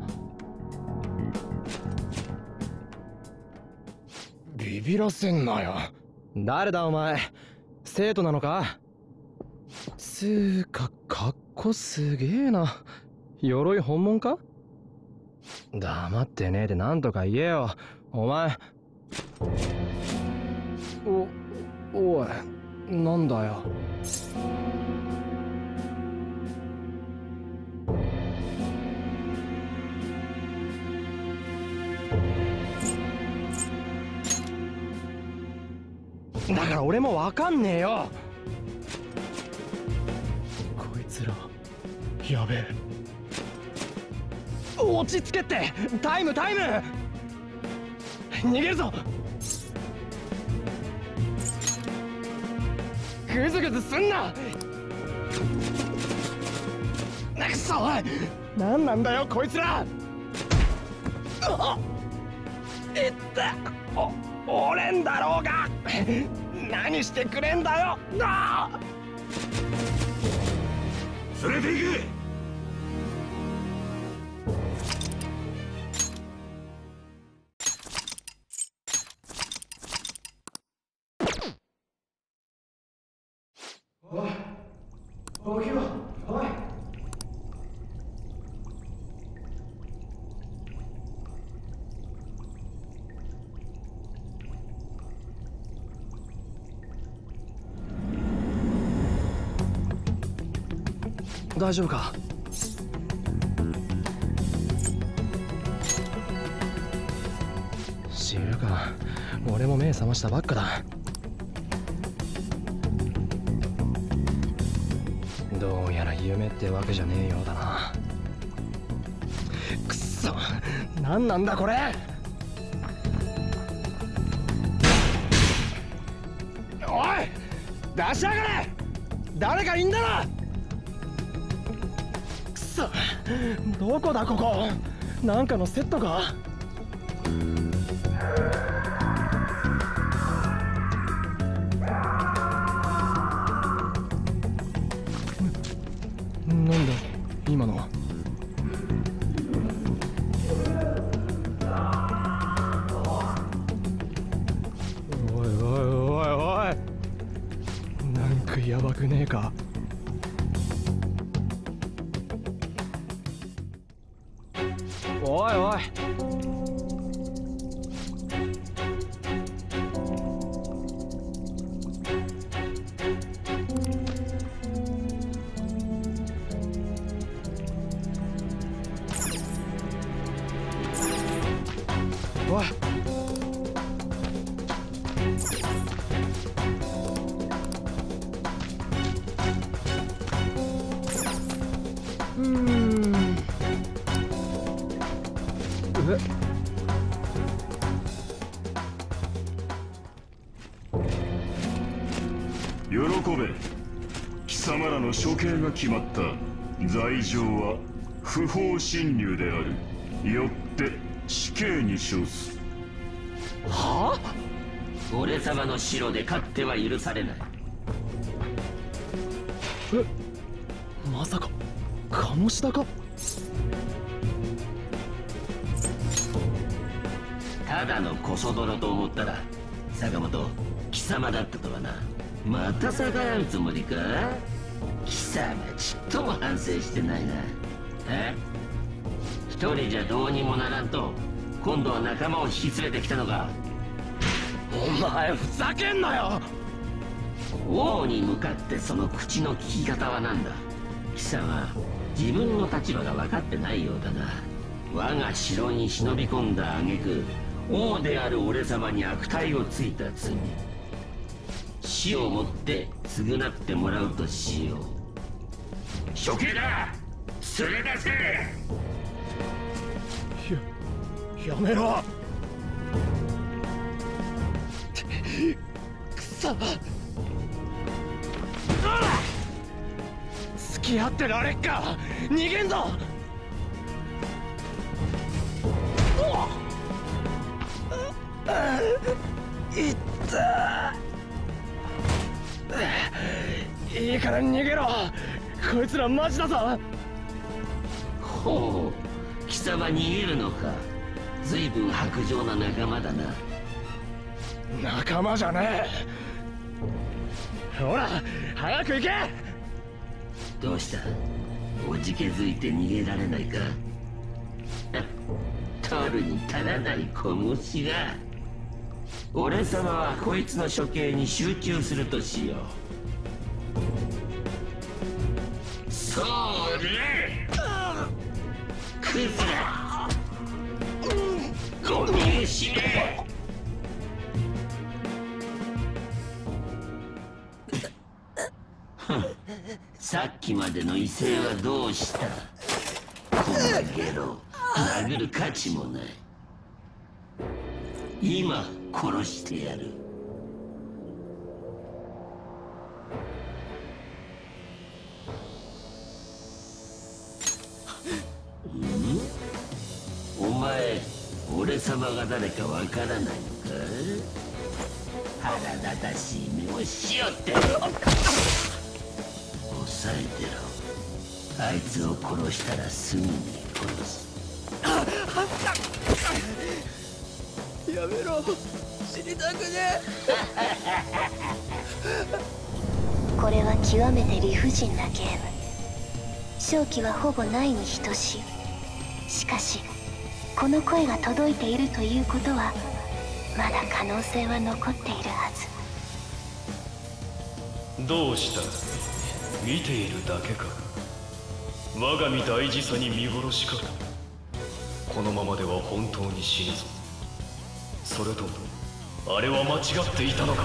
C: ビビらせんなよ。誰だお前？生徒なのか？つーか、かっこすげえな。鎧本物か？黙ってねえでなんとか言えよ。お前。おい、なんだよ。だから俺もわかんねえよ。こいつらやべえ。落ち着けって。タイム逃げるぞ。グズグズすんな。くそ、何なんだよこいつら。いった折れんだろうが。何してくれんだよ。
J: 連れて行け。
C: おい、起きろ。おい。大丈夫か？知るか。俺も目覚ましたばっかだ。どうやら夢ってわけじゃねえようだな。くそ、何なんだこれ。 おい出しやがれ。誰かいんだろ。くそ、どこだここ。なんかのセットか。なんだ今のは。おいおいおいおい、なんかやばくねえか。おいおい、おい、
F: 喜べ。貴様らの処刑が決まった。罪状は不法侵入である。よって死刑に処す。
R: はあ？俺様の城で勝っては許されない。
C: まさか鴨志田か。
R: ただのコソ泥と思ったら坂本貴様だったとはな。また逆らうつもりか。貴様ちっとも反省してないな。一人じゃどうにもならんと今度は仲間を引き連れてきたのか。
C: お前ふざけんなよ。
R: 王に向かってその口の利き方は何だ。貴様自分の立場が分かってないようだな。我が城に忍び込んだ挙句王である俺様に悪態をついた罪、死をもって償ってもらうとしよう。処刑だ。連れ出せ。
C: やめろ。くそ、付き合ってられっか。逃げんぞ。いったいいから逃げろ。こいつらマジだぞ。
R: ほう、貴様逃げるのか。随分薄情な仲間だな。
C: 仲間じゃねえ。ほら早く行け。
R: どうした、おじけづいて逃げられないか。取るに足らない小虫が。俺様はこいつの処刑に集中するとしよう。そうね、クズだ。ゴミ牛め。さっきまでの威勢はどうした。こんなゲロ殴る価値もない。今殺してやる。お前俺様が誰かわからないのか。腹立たしい目をしよって。抑えてろ。あいつを殺したらすぐに殺す。
C: やめろ、死にたくね
D: これは極めて理不尽なゲーム。勝機はほぼないに等しい。しかしこの声が届いているということはまだ可能性は残っているはず。
K: どうした。見ているだけか。我が身大事さに見殺しか。このままでは本当に死ぬぞ。それともあれは間違っていたのか。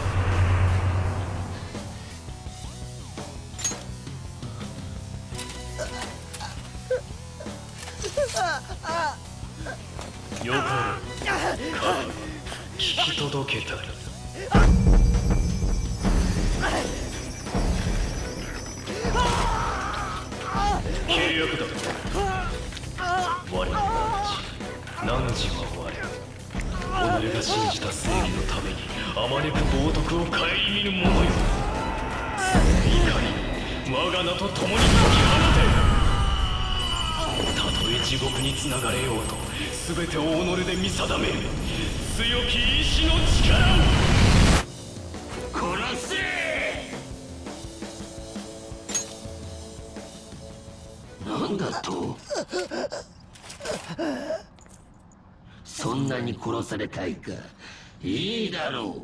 K: よかろう。聞き届けたり。 契約だ。我の汝は我が信じた正義のためにあまねく冒涜を顧みぬ者よ。怒り我が名と共に解き放て。たとえ地獄につながれようと全てを己で見定める強き意志の力を殺せ。
R: なんだと？そんなに殺されたいか。いいだろう。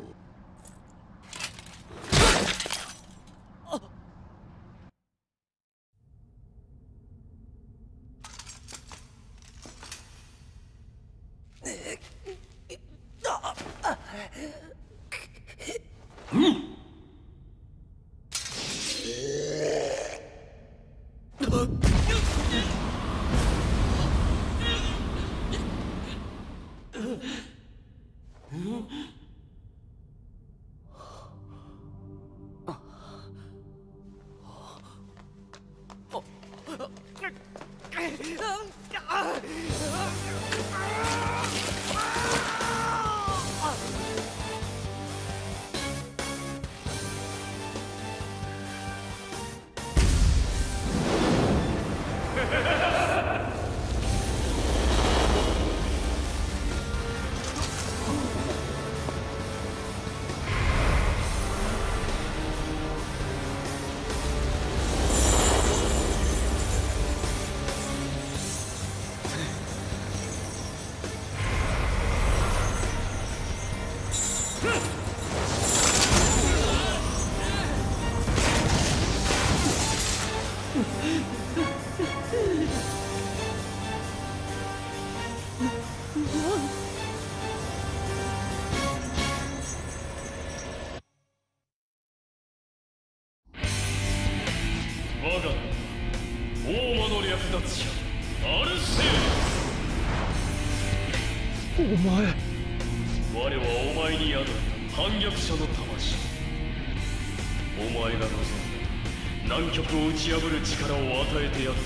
K: 我はお前に宿った反逆者の魂。お前が望んだ南極を打ち破る力を与えてやってもいい。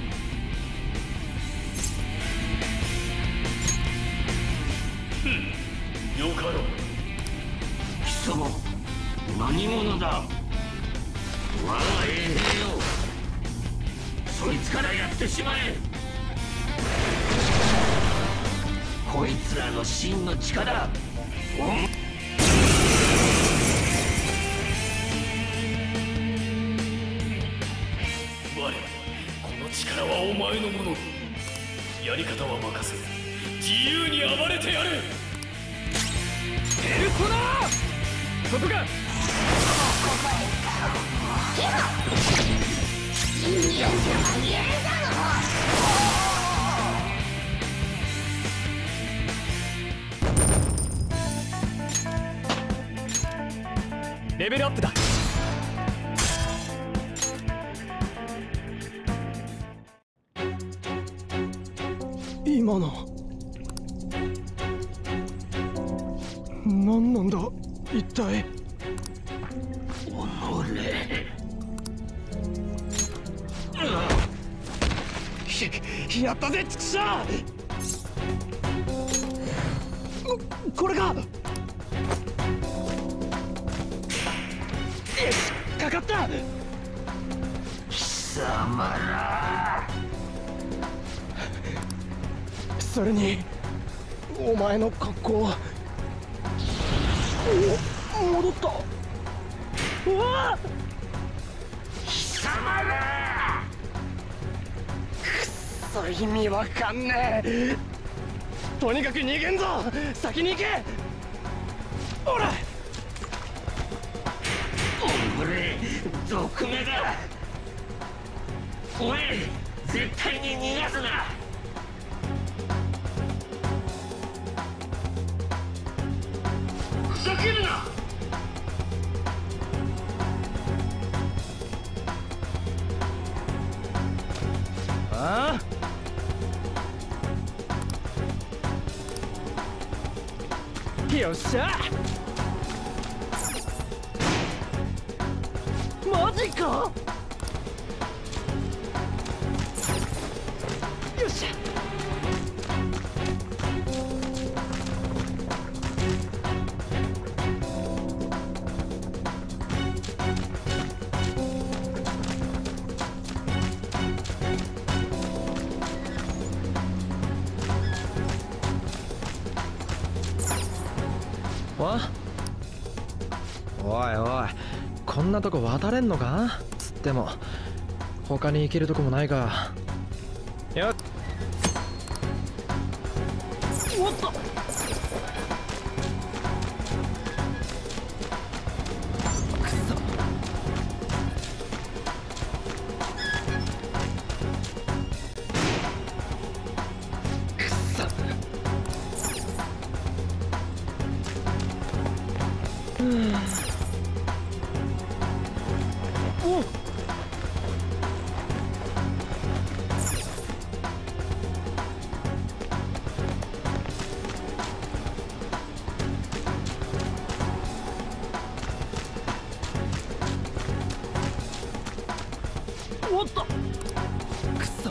K: よかろう。
R: 貴様何者だ。我が衛兵よ、そいつからやってしまえ。こいつらの真の力、
K: 我、この力はお前のもの。やり方は任せる。自由に暴れてやる。
C: ペルソナー、そこか。人形じゃ見えるだろ。レベルアップだ。今の何なんだ一体。やったぜチクシャー。これか。かかった。
R: 貴様ら。
C: それにお前の格好。戻った。うわ、
R: 貴様ら。
C: くそ、意味わかんねえ。とにかく逃げんぞ。先に行け。ほら。
R: 俺、毒目だ。おい、絶対に逃がすな。ふざけるな。
C: ああ、よっしゃ。マジか。 おいおい、こんなとこ渡れんのか？つっても他に行けるとこもないか。よっ、おっと、おっと、くそ。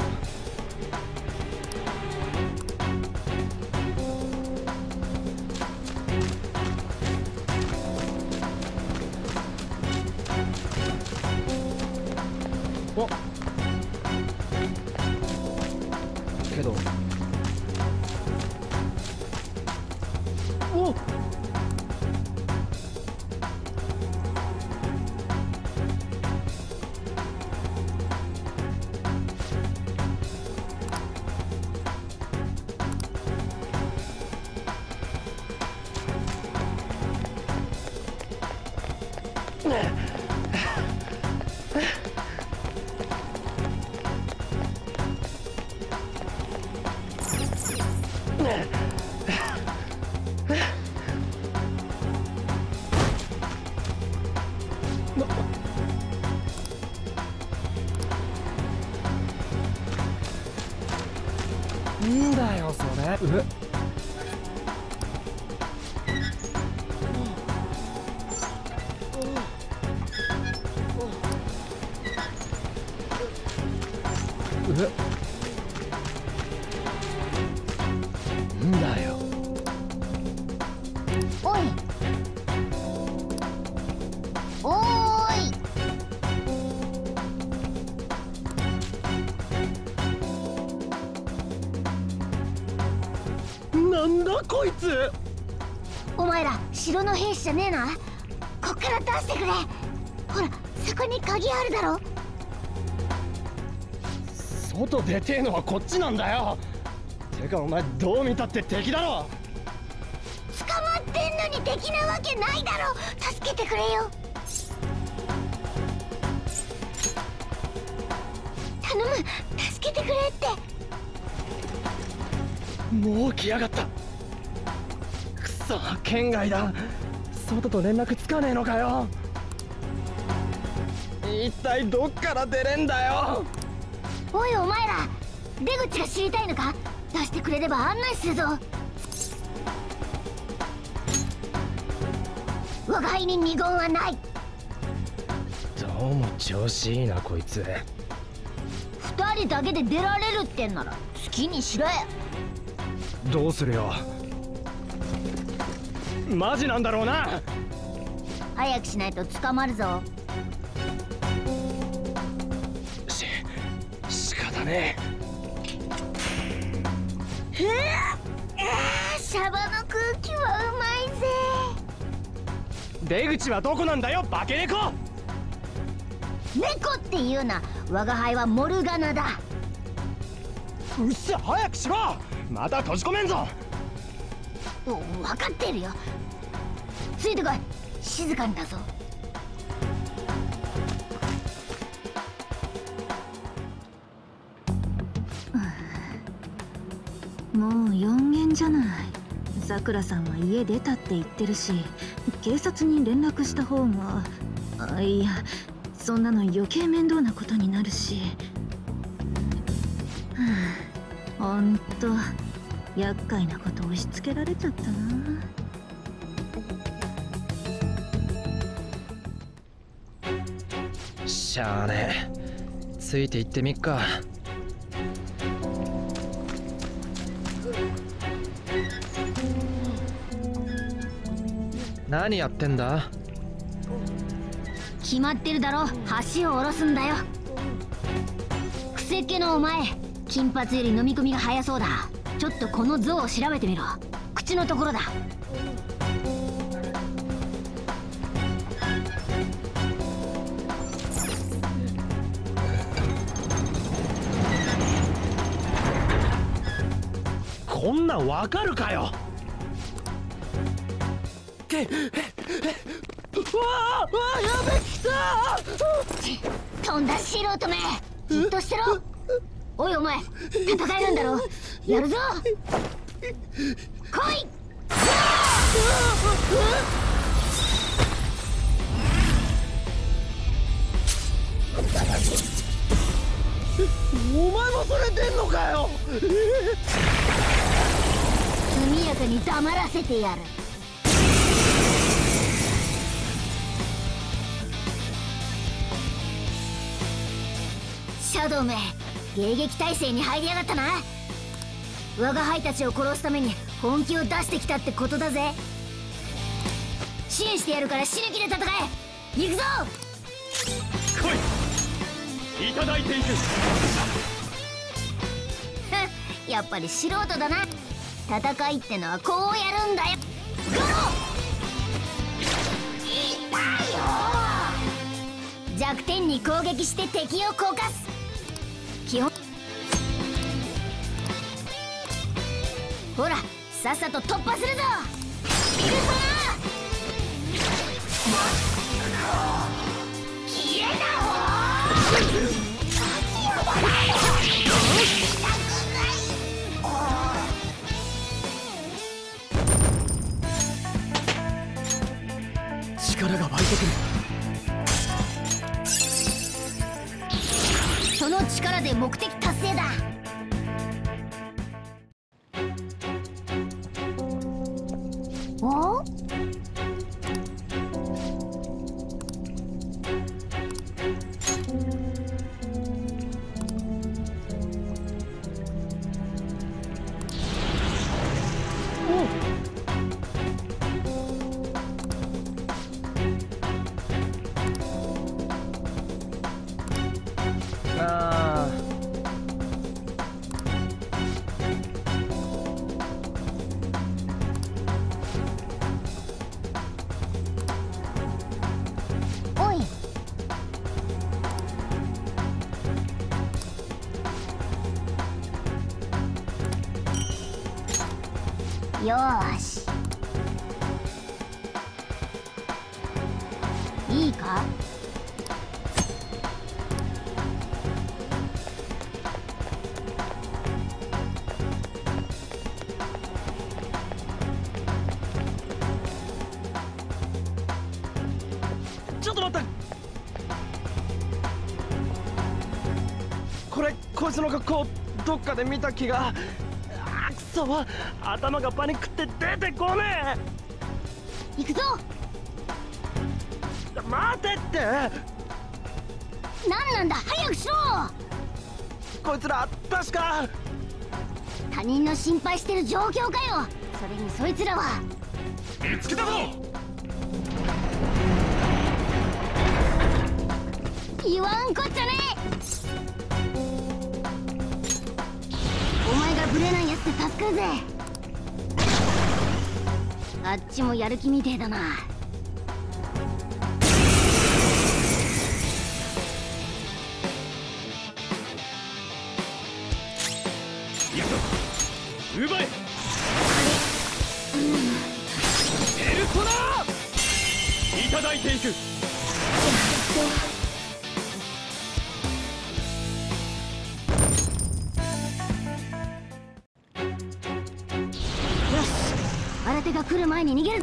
C: お、けどおっ、んだよそれ。んだよ。
E: おいおーい。
C: なんだこいつ。
E: お前ら城の兵士じゃねえな。こっから出してくれ。ほらそこに鍵あるだろ。
C: 外出てえのはこっちなんだよ。てかお前どう見たって敵だろ。
E: 捕まってんのに敵なわけないだろ。助けてくれよ。頼む、助けてくれって。
C: もう来やがった。くそ、県外だ。外と連絡つかねえのかよ。一体どっから出れんだよ。
E: おいお前ら、出口が知りたいのか。出してくれれば案内するぞ。我が輩に二言はない。
C: どうも調子いいなこいつ。
E: 二人だけで出られるってんなら好きにしろよ。
C: どうするよ。マジなんだろうな。
E: 早くしないと捕まるぞ。
C: 仕方ね
E: え。シャバの空気はうまいぜ。
C: 出口はどこなんだよ化け猫。
E: 猫っていうな。我が輩はモルガナだ。
C: うっせ、早くしろ。また閉じ込めんぞ。
E: 分かってるよ。ついてこい。静かにだぞ。
M: もう4限じゃない。さくらさんは家出たって言ってるし、警察に連絡した方が。いや、そんなの余計面倒なことになるし。ほんと厄介なこと押し付けられちゃったな。
C: しゃあねえ、ついていってみっか。何やってんだ。
E: 決まってるだろ。橋を下ろすんだよ。くせっ気のお前、金髪より飲み込みが早そうだ。ちょっとこの像を調べてみろ。口のところだ。
C: そんなんわかるかよ。うわあ、やべ、来た。
E: 飛んだ素人め、じっとしてろ。おいお前、戦えるんだろ。やるぞ。来い。
C: お前もそれ出んのかよ。
E: 速やかに黙らせてやる。シャドウめ、迎撃態勢に入りやがったな。我が輩たちを殺すために本気を出してきたってことだぜ。支援してやるから死ぬ気で戦え。行くぞ。
K: 来い、いただいていく。
E: やっぱり素人だな。戦いってのはこうやるんだよ。ゴロ痛いよ。弱点に攻撃して敵をこかす。基本ほら、さっさと突破するぞ。いるぞな。消え
C: 力が湧いてくる。
E: その力で目的達成だ。お？よーし、いいか。
C: ちょっと待った。これ、こいつの格好どっかで見た気が。くそ、頭がパニックって出てこね
E: え。行くぞ。
C: 待てって。
E: 何なんだ、早くしろ。
C: こいつら確か
E: 他人の心配してる状況かよ。それにそいつらは
K: 見つけたぞ。
E: 言わんこっちゃね。お前がブレないやつで助かるぜ。あっちもやる気みてえだな。
K: 奪え。ペルソナーいただいていく。
E: 新手が来る前に逃げる。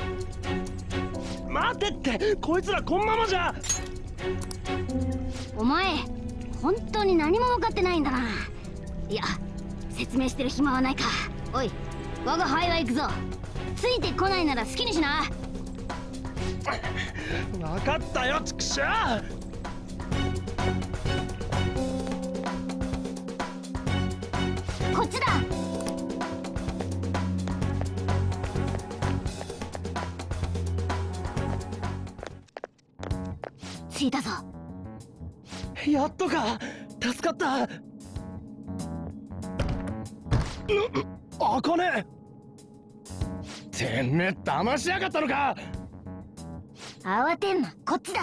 C: 待てって、こいつらこんままじゃ。
E: お前本当に何も分かってないんだな。いや、説明してる暇はないか。おい、我が輩は行くぞ。ついてこないなら好きにしな。
C: 分かったよ、畜生。
E: こっちだ。着いたぞ。
C: やっとか。助かった。あかね。てめえ騙しやがったのか。
E: 慌てんな、こっちだ。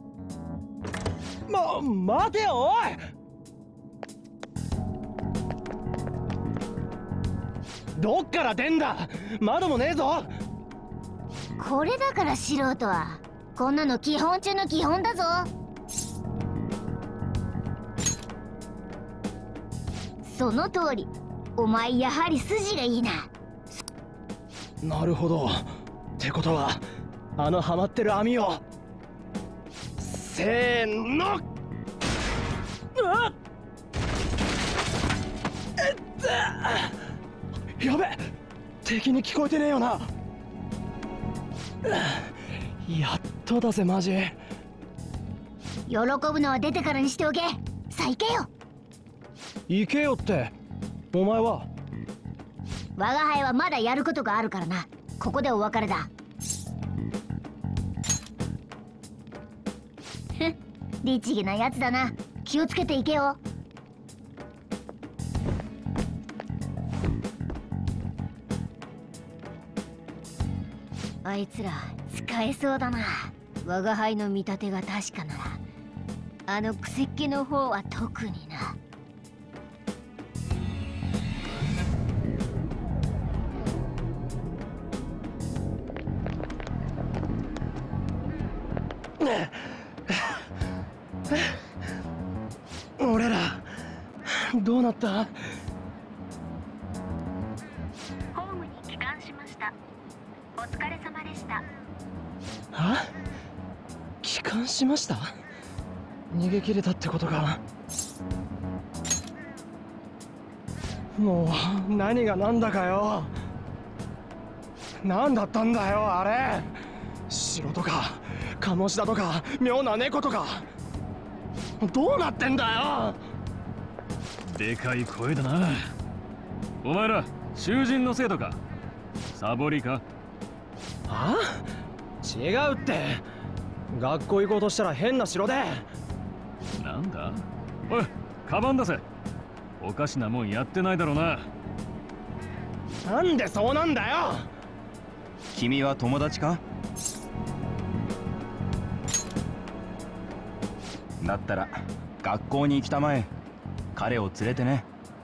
C: 待てよ、おい。 どっから出んだ。窓もねえぞ。
E: これだから素人はこんなの基本中の基本だぞ。その通り。お前やはり筋がいいな。
C: なるほど。ってことはハマってる網をせーの。あっ、やべ、敵に聞こえてねえよな。やっとだぜマジ。
E: 喜ぶのは出てからにしておけ。さあ行けよ。
C: 行けよってお前は。
E: 我が輩はまだやることがあるからな。ここでお別れだ。律儀なやつだな。気をつけていけよ。あいつら使えそうだな。我が輩の見立てが確かならあのクセっ気の方は特にな。
C: 俺らどうなった？
M: ホームに帰還しました。お疲れ様でした。
C: は？帰還しました？逃げ切れたってことか。もう何が何だかよ。何だったんだよあれ。城とか鴨志田とか妙な猫とかどうなってんだよ。
K: でかい声だな。お前ら囚人の生徒か？サボりか？
C: はあ？違うって。学校行こうとしたら変な城で。
K: なんだ？おい、カバン出せ。おかしなもんやってないだろうな。
C: なんでそうなんだよ。
N: 君は友達か？だったら学校に行きたまえ。彼を連れてね。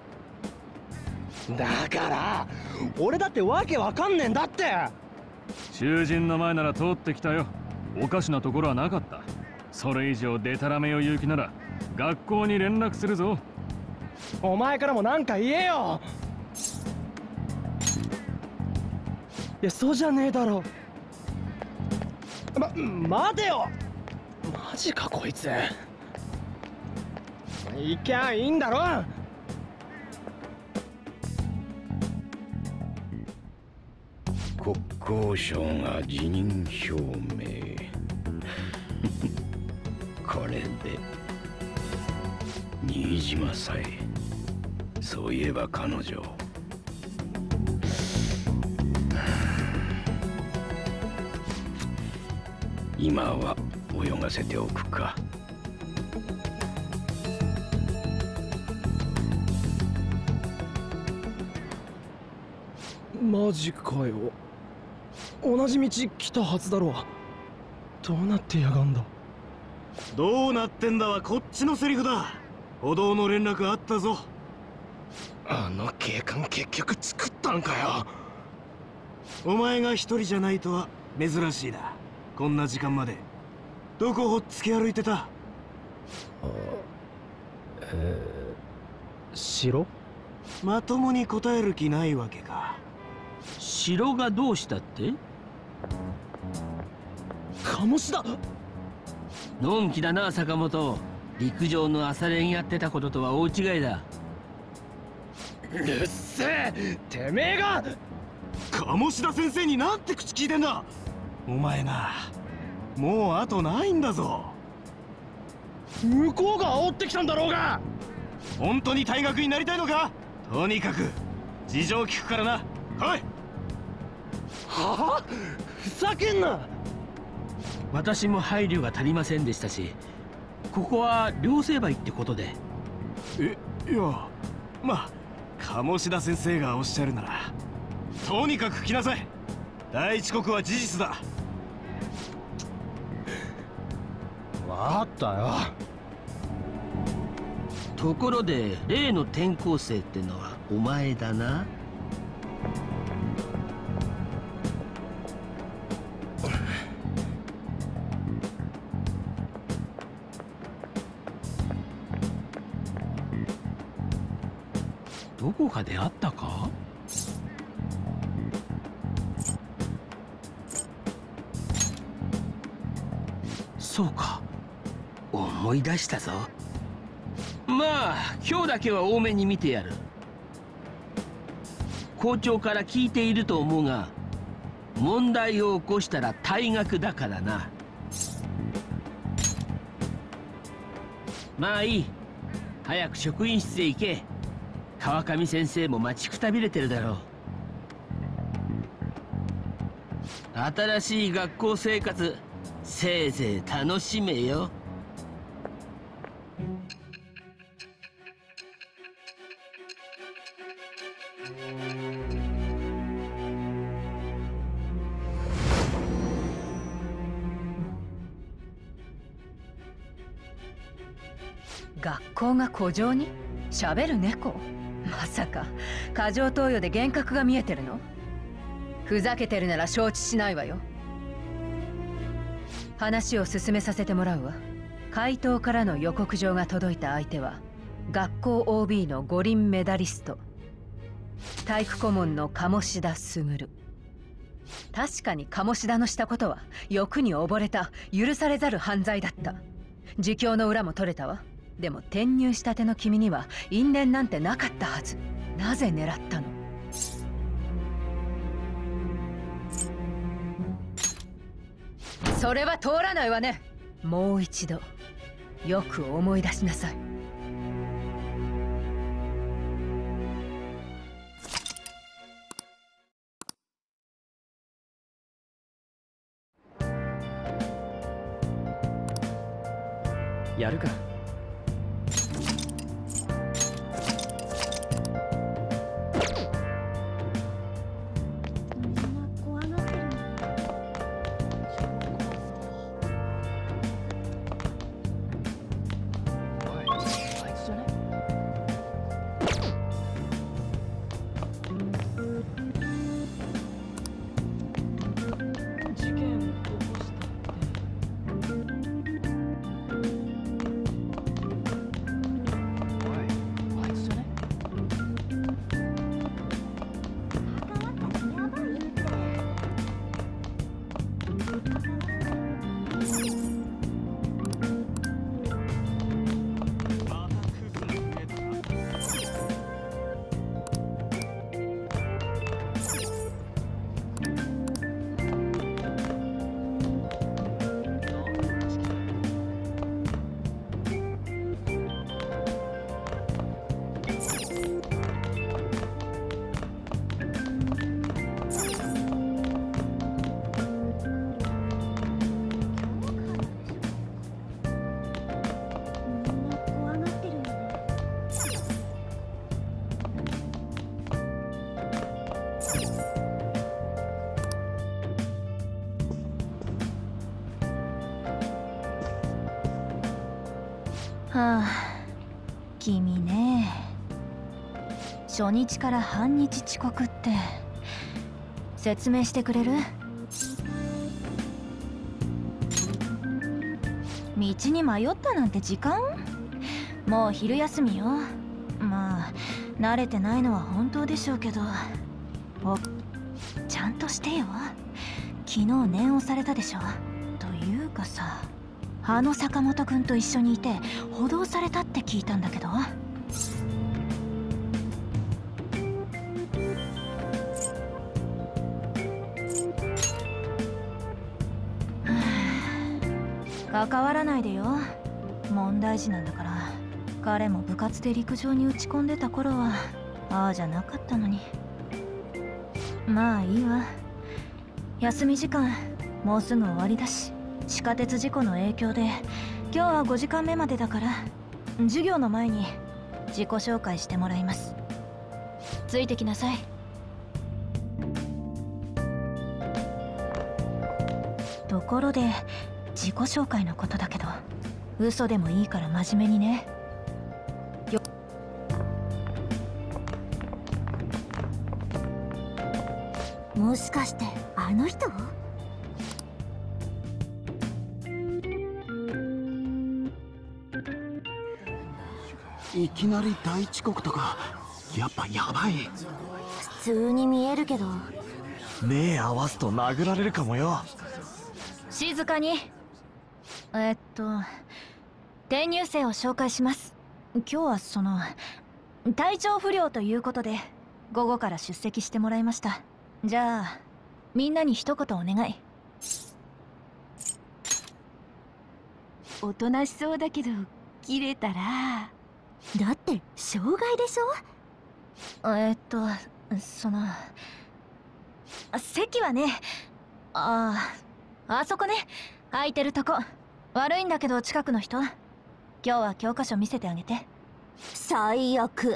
C: だから俺だってわけわかんねえんだって。
K: 囚人の前なら通ってきたよ。おかしなところはなかった。それ以上デタラメを言う気なら学校に連絡するぞ。
C: お前からもなんか言えよ。いやそうじゃねえだろ。待てよ。マジかこいつ。行きゃいいんだろ。
O: 国交省が辞任表明。これで新島さえ。そういえば彼女今は泳がせておくか。
C: マジかよ。同じ道来たはずだろ。どうなってやがんだ。
V: どうなってんだはこっちのセリフだ。歩道の連絡あったぞ。
C: あの警官結局作ったんかよ。
V: お前が一人じゃないとは珍しいな。こんな時間までどこほっつき歩いてた？
C: 城？
V: まともに答える気ないわけか。
Q: 城がどうしたって？
C: 鴨志田。
Q: のんきだな坂本。陸上の朝練やってたこととは大違いだ。
C: うっせえ、てめえが。
V: 鴨志田先生になんて口聞いてんだ。お前な、もうあとないんだぞ。
C: 向こうが煽ってきたんだろうが。
V: 本当に退学になりたいのか？とにかく事情聞くからな。来い。
C: はあ？ふざけんな。
Q: 私も配慮が足りませんでしたし、ここは両成敗ってことで。
V: いや、まあ鴨志田先生がおっしゃるならとにかく来なさい。第一国は事実だ。
C: わかったよ。
Q: ところで例の転校生ってのはお前だな。 どこかで会ったか？そうか、思い出したぞ。まあ今日だけは多めに見てやる。校長から聞いていると思うが、問題を起こしたら退学だからな。まあいい、早く職員室へ行け。川上先生も待ちくたびれてるだろう。新しい学校生活、せいぜい楽しめよ。
H: 学校が古城に？喋る猫？まさか過剰投与で幻覚が見えてるの？ふざけてるなら承知しないわよ。話を進めさせてもらうわ。怪盗からの予告状が届いた相手は学校 OB の五輪メダリスト、体育顧問の鴨志田卓。確かに鴨志田のしたことは欲に溺れた許されざる犯罪だった。自供の裏も取れたわ。でも転入したての君には因縁なんてなかったはず。なぜ狙ったの？それは通らないわね。もう一度よく思い出しなさい。
C: やるか。
M: はあ、君ね。初日から半日遅刻って説明してくれる？道に迷ったなんて時間？もう昼休みよ。まあ慣れてないのは本当でしょうけど、ちゃんとしてよ。昨日念をされたでしょ。というかさ、あの坂本くんと一緒にいて補導されたって聞いたんだけど。関わらないでよ。問題児なんだから。彼も部活で陸上に打ち込んでた頃はああじゃなかったのに。まあいいわ。休み時間もうすぐ終わりだし、地下鉄事故の影響で今日は5時間目までだから、授業の前に自己紹介してもらいます。ついてきなさい。ところで自己紹介のことだけど、嘘でもいいから真面目にね。
E: もしかしてあの人？
G: いきなり大遅刻とか
V: やっぱやばい。
E: 普通に見えるけど。
V: 目合わすと殴られるかもよ。
M: 静かに。転入生を紹介します。今日は体調不良ということで午後から出席してもらいました。じゃあみんなに一言お願い。おとなしそうだけど切れたら。
E: だって障害でしょ。
M: 席はね、あそこね、空いてるとこ。悪いんだけど近くの人、今日は教科書見せてあげて。
E: 最悪。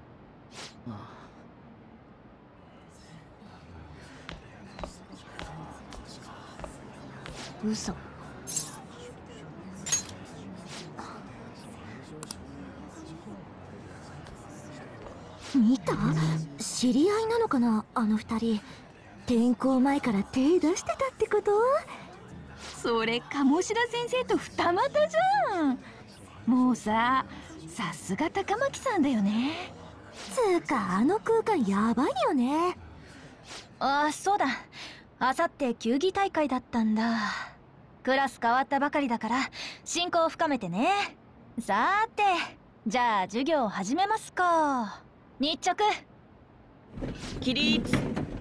M: 嘘。
E: 見た？知り合いなのかな、あの二人。転校前から手出してたってこと？
M: それ鴨志田先生と二股じゃん。もうさすが高巻さんだよね。
E: つうかあの空間やばいよね。
M: ああそうだ、あさって球技大会だったんだ。クラス変わったばかりだから親交を深めてね。さーて、じゃあ授業を始めますか。日直
I: 起立。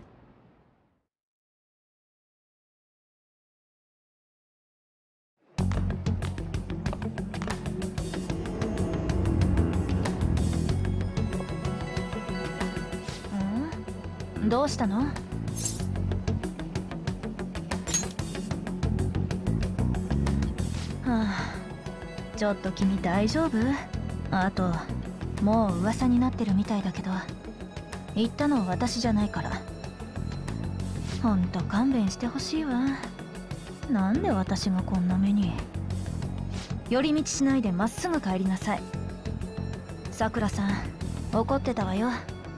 M: どうしたの？ちょっと君大丈夫？あともう噂になってるみたいだけど、言ったのは私じゃないから。ほんと勘弁してほしいわ。なんで私がこんな目に。寄り道しないでまっすぐ帰りなさい。さくらさん怒ってたわよ。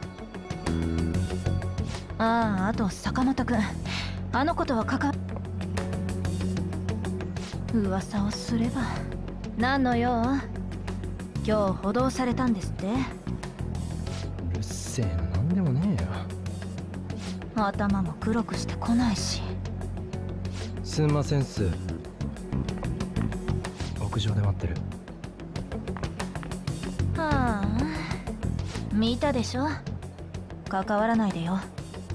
M: あと坂本くん、あの子とは噂をすれば。何の用？今日補導されたんですって。
C: うるせえな、なんでもねえよ。
M: 頭も黒くしてこないし。
C: すんませんっす。屋上で待ってる。
M: 見たでしょ。関わらないでよ。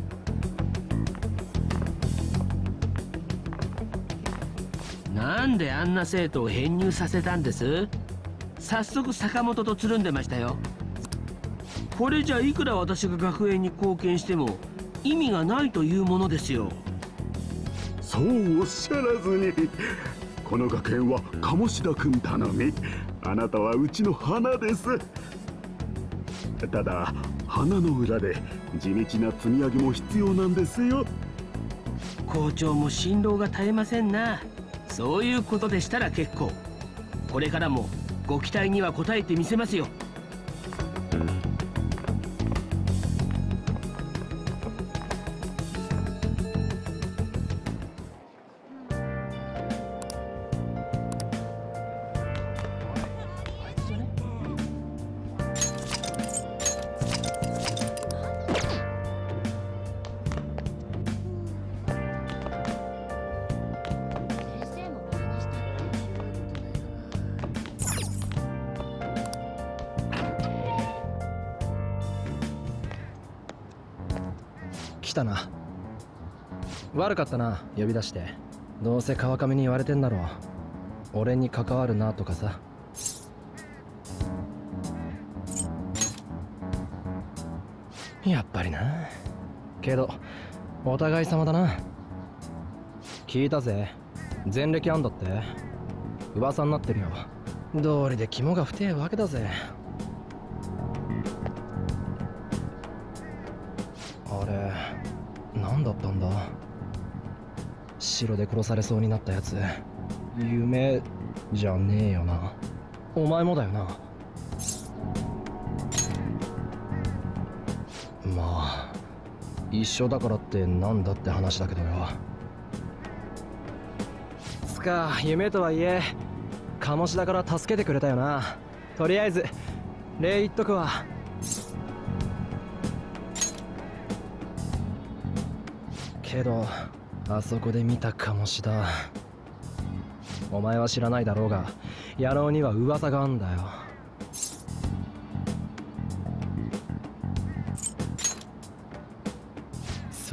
R: なんであんな生徒を編入させたんです？早速坂本とつるんでましたよ。これじゃいくら私が学園に貢献しても意味がないというものですよ。
F: そうおっしゃらずに。この学園は鴨志田君頼み。あなたはうちの花です。ただ花の裏で地道な積み上げも必要なんですよ。
R: 校長も辛労が絶えませんな。そういうことでしたら結構。これからもご期待には応えてみせますよ。
C: 来たな。悪かったな、呼び出して。どうせ川上に言われてんだろう。俺に関わるなとかさ。やっぱりな。けどお互い様だな。聞いたぜ、前歴あんだって。噂になってるよ。道理で肝が太えわけだぜ。あれ何だったんだ。城で殺されそうになったやつ、夢じゃねえよな。お前もだよな。まあ一緒だからってなんだって話だけどよ。つか夢とはいえ鴨志田から助けてくれたよな。とりあえず礼言っとくわ。 けどあそこで見た鴨志田、お前は知らないだろうが野郎には噂があんだよ。そう、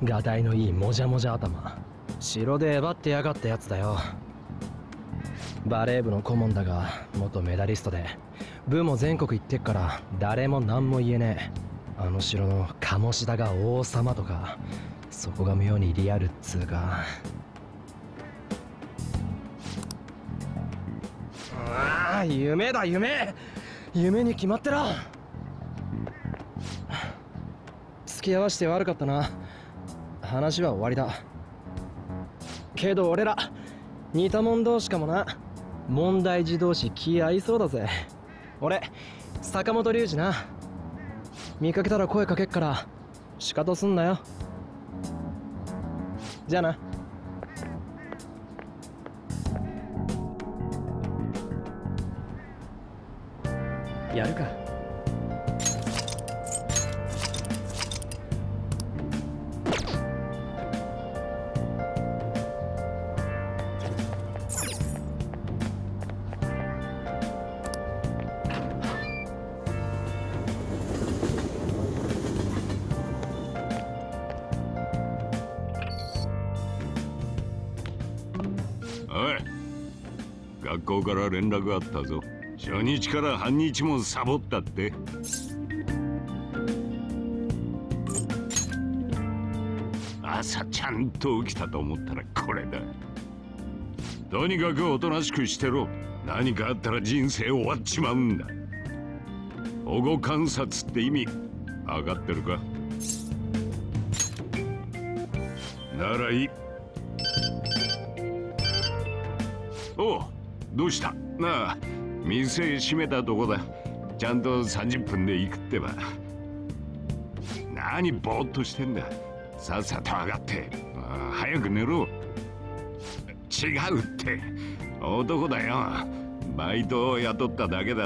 C: がたいのいいもじゃもじゃ頭、城でえばってやがったやつだよ。バレー部の顧問だが元メダリストで、部も全国行ってっから誰も何も言えねえ。あの城の鴨志田が王様とか、そこが妙にリアルっつうか。ああ、夢だ夢、夢に決まってろ。付き合わして悪かったな。話は終わりだけど、俺ら似た者同士かもな。問題児同士気合いそうだぜ。俺坂本龍二な。見かけたら声かけっから仕方すんなよ。じゃあな。やるか。
J: 学校から連絡があったぞ。初日から半日もサボったって。朝ちゃんと起きたと思ったらこれだ。とにかくおとなしくしてろ。何かあったら人生終わっちまうんだ。保護観察って意味分かってるか？ならいい。おう、どうしたなあ。店閉めたとこだ。ちゃんと30分で行くってば。何ぼーっとしてんだ。さっさと上がって。早く寝ろ。違うって、男だよ。バイトを雇っただけだって。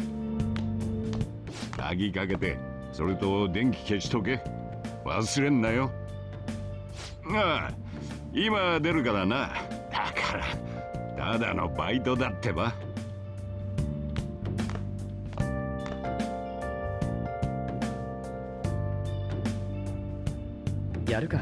J: 鍵かけて、それと電気消しとけ。忘れんなよ。ああ、今出るからな。だからただのバイトだってば。
C: やるか。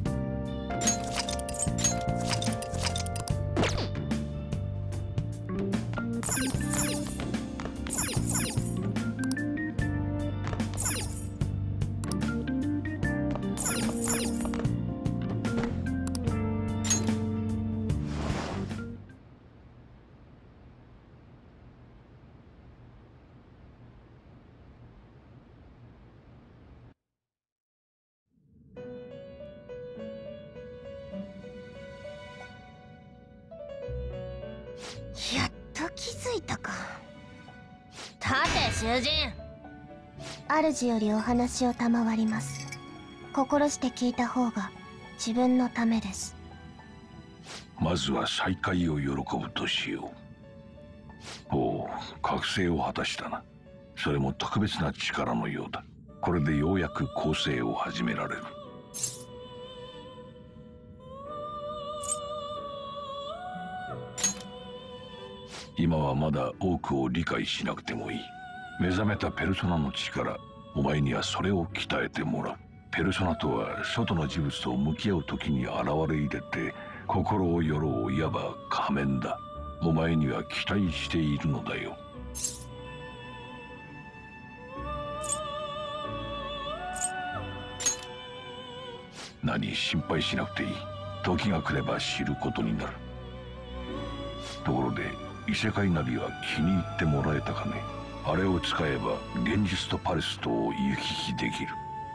E: やっと気づいたか。さて囚人、主よりお話を賜ります。心して聞いた方が自分のためです。
A: まずは再会を喜ぶとしよう。おう、覚醒を果たしたな。それも特別な力のようだ。これでようやく構成を始められる。今はまだ多くを理解しなくてもいい。目覚めたペルソナの力、お前にはそれを鍛えてもらう。ペルソナとは外の事物と向き合う時に現れ入れて心をよろう、いわば仮面だ。お前には期待しているのだよ。何、心配しなくていい。時が来れば知ることになる。ところで異世界ナビは気に入ってもらえたかね。あれを使えば現実とパレスとを行き来できる。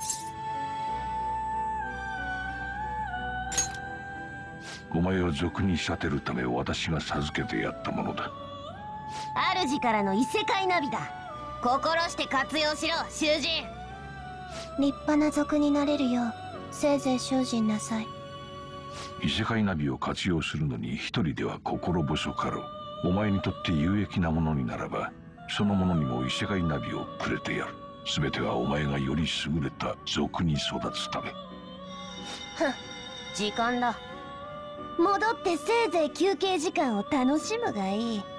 A: お前を賊に仕立てるため私が授けてやったものだ。
E: 主からの異世界ナビだ。心して活用しろ、囚人。立派な賊になれるようせいぜい精進なさい。
A: 異世界ナビを活用するのに一人では心細かろう。お前にとって有益なものにならばそのものにも異世界ナビをくれてやる。全てはお前がより優れた賊に育つため。
D: 時間だ。戻ってせいぜい休憩時間を楽しむがいい。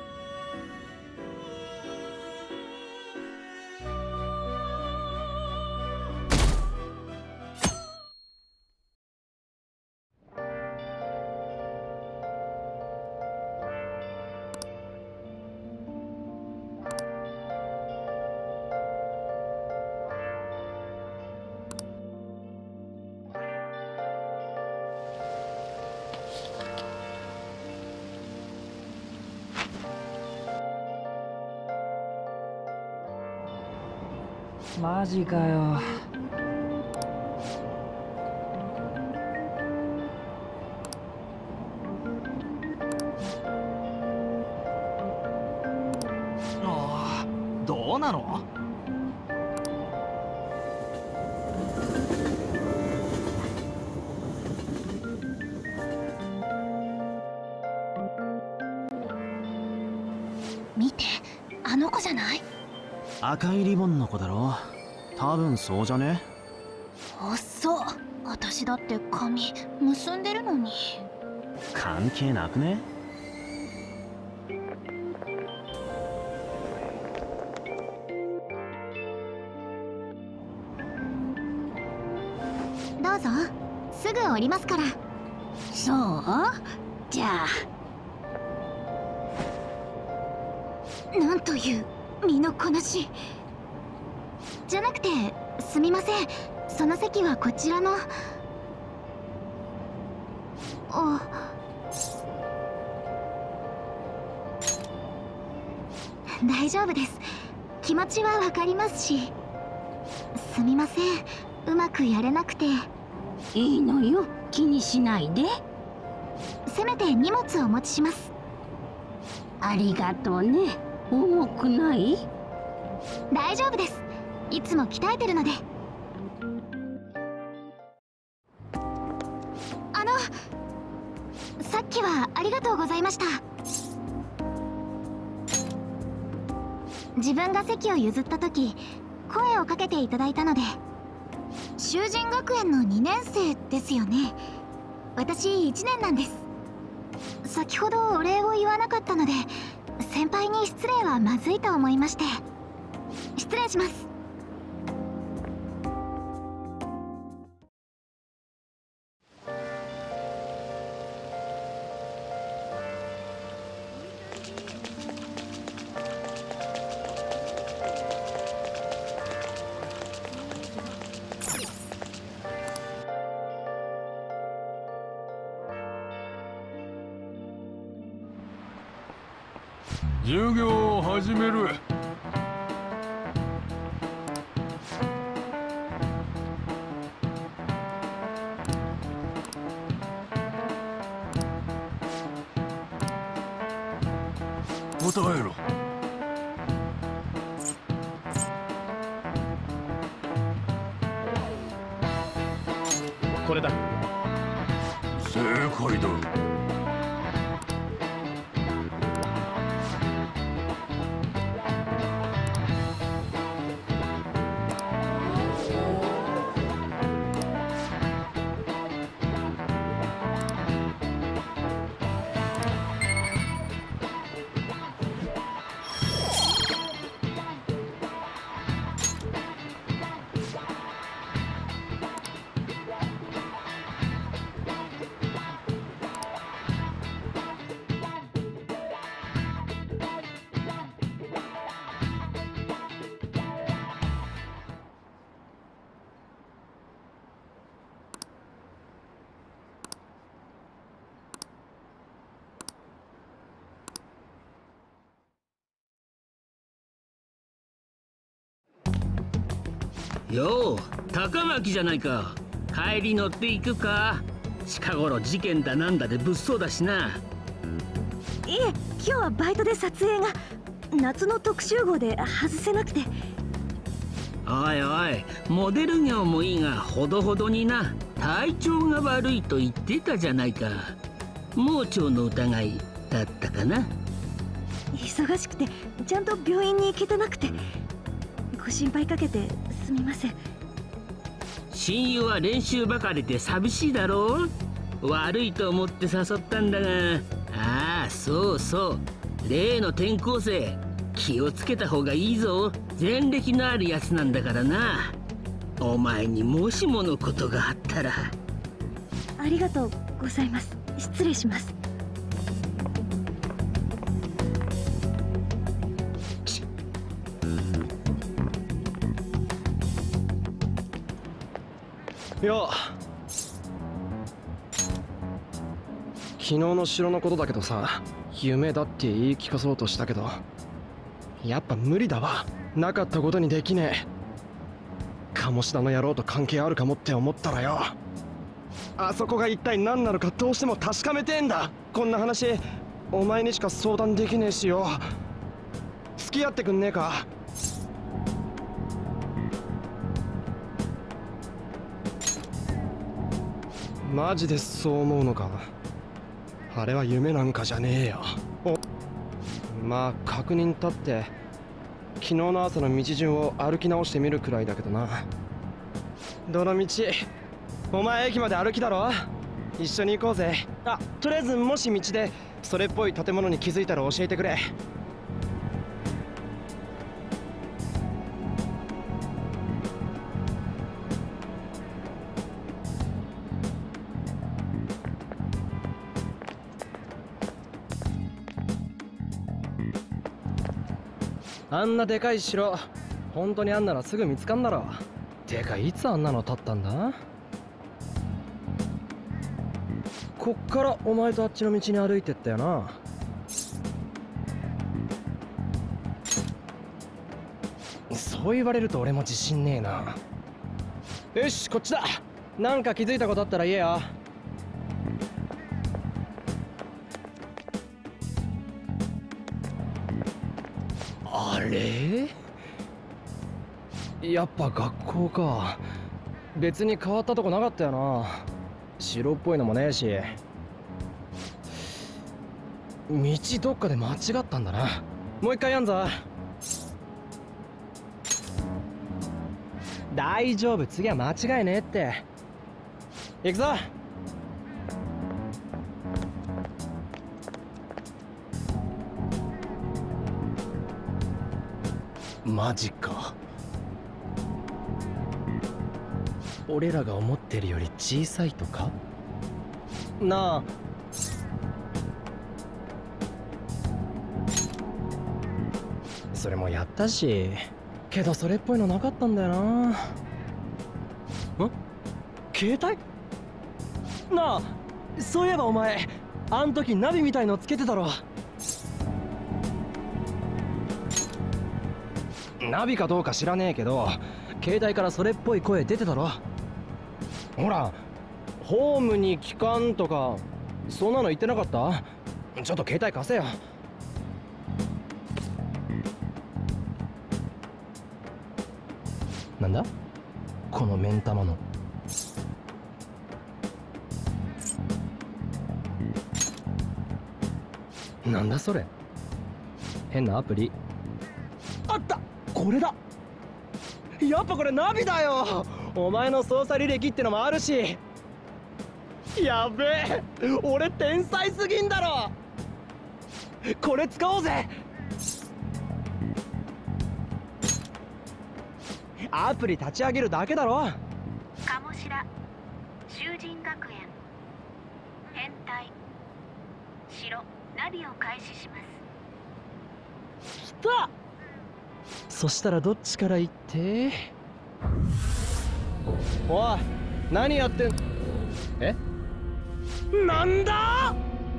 C: マジかよ。
V: どうなの？
M: 見て、あの子じゃない？
V: 赤いリボンの子だろ。多分そうじゃね？
M: 遅っ。私だって髪結んでるのに。
V: 関係なくね？
M: どうぞ、すぐ降りますから。そう？じゃあ。なんという身のこなし。じゃなくてすみません、その席はこちらの。大丈夫です。気持ちはわかりますし。すみません、うまくやれなくて。いいのよ、気にしないで。せめて荷物をお持ちします。ありがとうね。重くない？大丈夫です。いつも鍛えてるので。さっきはありがとうございました。自分が席を譲った時、声をかけていただいたので。修仁学園の2年生ですよね。私1年なんです。先ほどお礼を言わなかったので、先輩に失礼はまずいと思いまして。失礼します。
A: 授業を始める。答えろ。
V: これだ。
A: 正解だ。
R: よう、高垣じゃないか。帰り乗っていくか。近頃事件だなんだで物騒だしな。
M: いえ、今日はバイトで撮影が。夏の特集号で外せなくて。
R: おいおい、モデル業もいいがほどほどにな。体調が悪いと言ってたじゃないか。盲腸の疑いだったかな。
M: 忙しくてちゃんと病院に行けてなくて。ご心配かけてすみません。
P: 親友は練習ばかりで寂しいだろう。悪いと思って誘ったんだが、ああそうそう、例の転校生気をつけた方がいいぞ。前歴のあるやつなんだからな。お前にもしものことがあったら。
M: ありがとうございます。失礼します。
C: よ昨日の城のことだけどさ、夢だって言い聞かそうとしたけど、やっぱ無理だわ。なかったことにできねえ。鴨志田の野郎と関係あるかもって思ったらよ、あそこが一体何なのかどうしても確かめてんだ。こんな話お前にしか相談できねえしよ、付き合ってくんねえか。マジでそう思うのか。あれは夢なんかじゃねえよ。まあ確認たって昨日の朝の道順を歩き直してみるくらいだけどな。どの道お前駅まで歩きだろ。一緒に行こうぜ。あ、とりあえずもし道でそれっぽい建物に気づいたら教えてくれ。あんなでかい城、本当にあんならすぐ見つかんだろ。てかいつあんなの建ったんだ。こっからお前とあっちの道に歩いてったよな。そう言われると俺も自信ねえな。よし、こっちだ。なんか気づいたことあったら言えよ。あれ？やっぱ学校か。別に変わったとこなかったよな。白っぽいのもねえし。道どっかで間違ったんだな。もう一回やんぞ。大丈夫、次は間違いねえって。行くぞ。マジか。俺らが思ってるより小さいとかなあ。それもやったし、けどそれっぽいのなかったんだよな。ん？携帯？なあ、そういえばお前あん時ナビみたいのつけてたろ。ナビかどうか知らねえけど、携帯からそれっぽい声出てたろ。ほら、ホームに帰還とかそんなの言ってなかった？ちょっと携帯貸せよ。なんだこの目ん玉の。なんだそれ、変なアプリ。あった、これだ。やっぱこれナビだよ。お前の操作履歴ってのもあるし。やべえ、俺天才すぎんだろ。これ使おうぜ。アプリ立ち上げるだけだろ。
E: 鴨志田囚人学園変態城ナビを開始します。
C: 来た。そしたらどっちから行って。おい、何やってん。え？なんだ？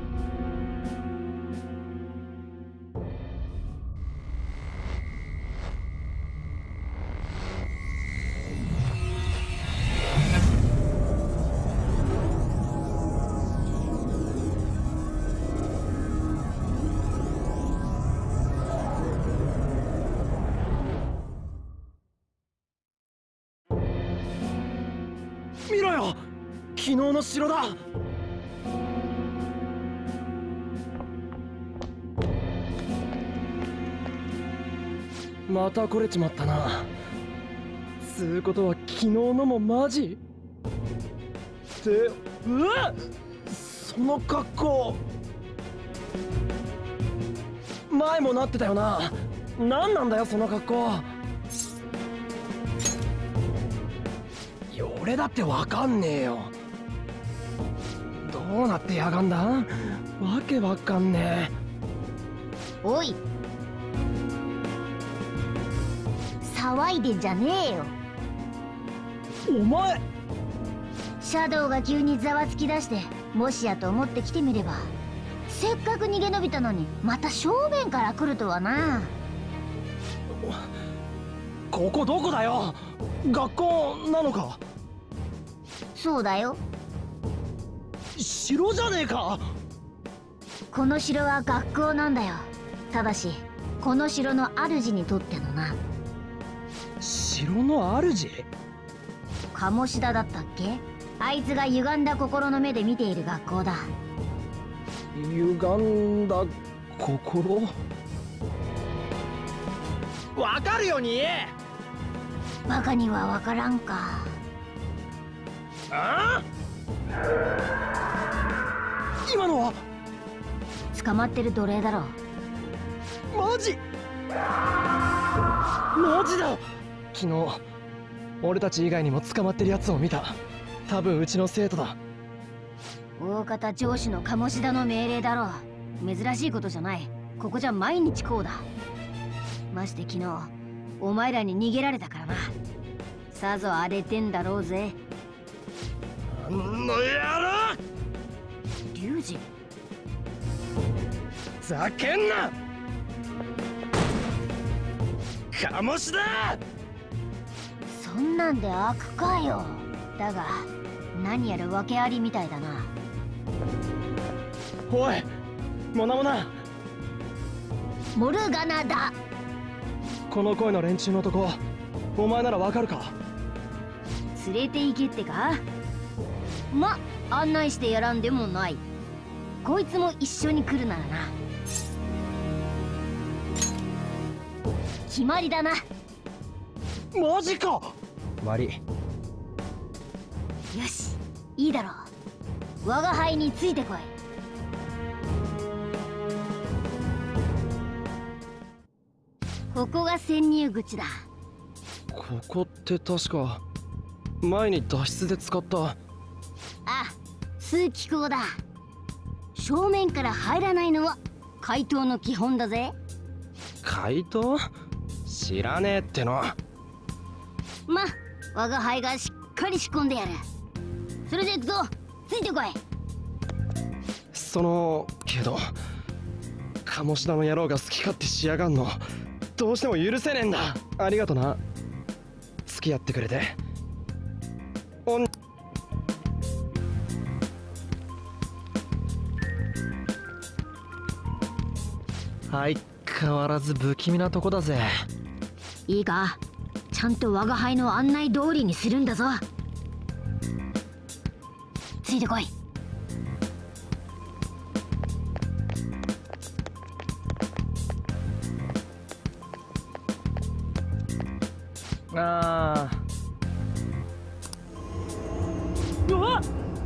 C: 見ろよ、昨日の城だ。また来れちまったな。つうことは昨昨日のもマジって、その格好前もなってたよな。何なんだよその格好。俺だってわかんねえよ。どうなってやがんだ、わけわかんねえ。
E: おい、騒いでんじゃねえよ。
C: お前、
E: シャドウが急にざわつき出して、もしやと思って来てみれば、せっかく逃げ延びたのにまた正面から来るとはな。
C: ここどこだよ。学校なのか。
E: そうだよ。
C: 城じゃねえか。
E: この城は学校なんだよ。ただしこの城の主にとってのな。
C: 城の主？
E: 鴨志田だったっけ。あいつが歪んだ心の目で見ている学校だ。
C: 歪んだ心？わかるように言え。
E: バカにはわからんか。
C: ああ？今のは
E: 捕まってる奴隷だろ。
C: マジ？マジだ。昨日俺たち以外にも捕まってるやつを見た。多分うちの生徒だ。
E: 大方上司の鴨志田の命令だろう。珍しいことじゃない。ここじゃ毎日こうだ。まして昨日お前らに逃げられたからな。さぞ荒れてんだろうぜ。
C: あの野郎！
E: リュウジ、
C: ざけんな！鴨志田！
E: そんなんで悪かよ。だが何やら訳ありみたいだな。
C: おい、モナモナ。
E: モルガナだ。
C: この声の連中のとこ、お前ならわかるか？
E: 連れて行けってか？ま、案内してやらんでもない。こいつも一緒に来るならな。決まりだな。
C: マジか。悪い。
E: よし、いいだろう。我が輩についてこい。ここが潜入口だ。
C: ここって確か前に脱出で使った。
E: あ、通気口だ。正面から入らないのは怪盗の基本だぜ。
C: 怪盗？知らねえっての。
E: ま、我が輩がしっかり仕込んでやる。それじゃ行くぞ。ついてこい。
C: けど鴨志田の野郎が好き勝手しやがんのどうしても許せねえんだ。ありがとな、付き合ってくれて。相変わらず不気味なとこだぜ。
E: いいか、ちゃんと我が輩の案内通りにするんだぞ。ついてこい。
C: ああ。うわっ！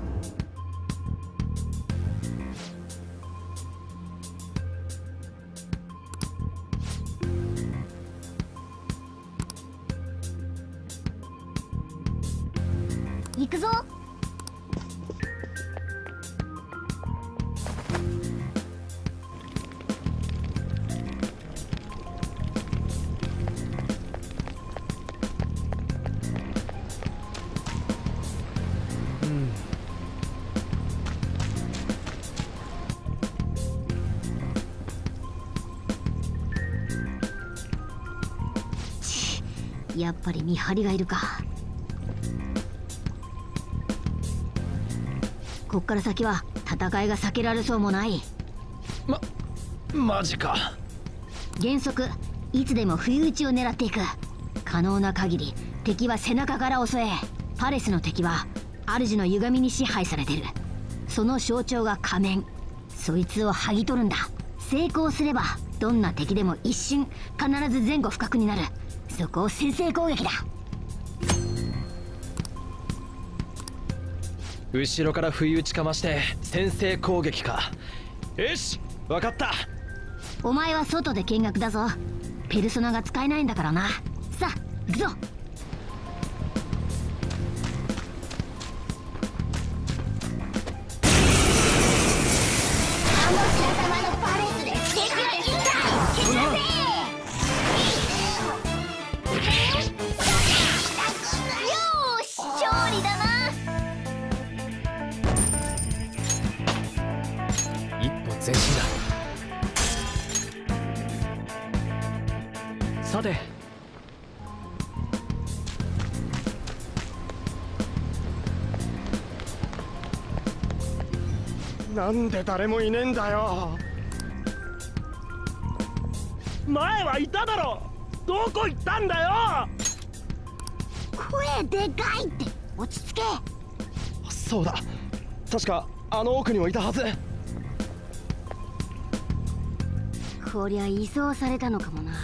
E: 行くぞ。やっぱり見張りがいるか。こっから先は戦いが避けられそうもない。
C: マジか。
E: 原則いつでも不意打ちを狙っていく。可能な限り敵は背中から襲え。パレスの敵は主の歪みに支配されてる。その象徴が仮面。そいつを剥ぎ取るんだ。成功すればどんな敵でも一瞬必ず前後不覚になる。そこを先制攻撃だ。
C: 後ろから不意打ちかまして先制攻撃か。よし、分かった。
E: お前は外で見学だぞ。ペルソナが使えないんだからな。さあ行くぞ。
C: 前進だ。さて、なんで誰もいねえんだよ。
P: 前はいただろ。どこ行ったんだよ。
E: 声でかいって。落ち着け。
C: そうだ、確かあの奥にもいたはず。
E: こりゃ移送されたのかもな。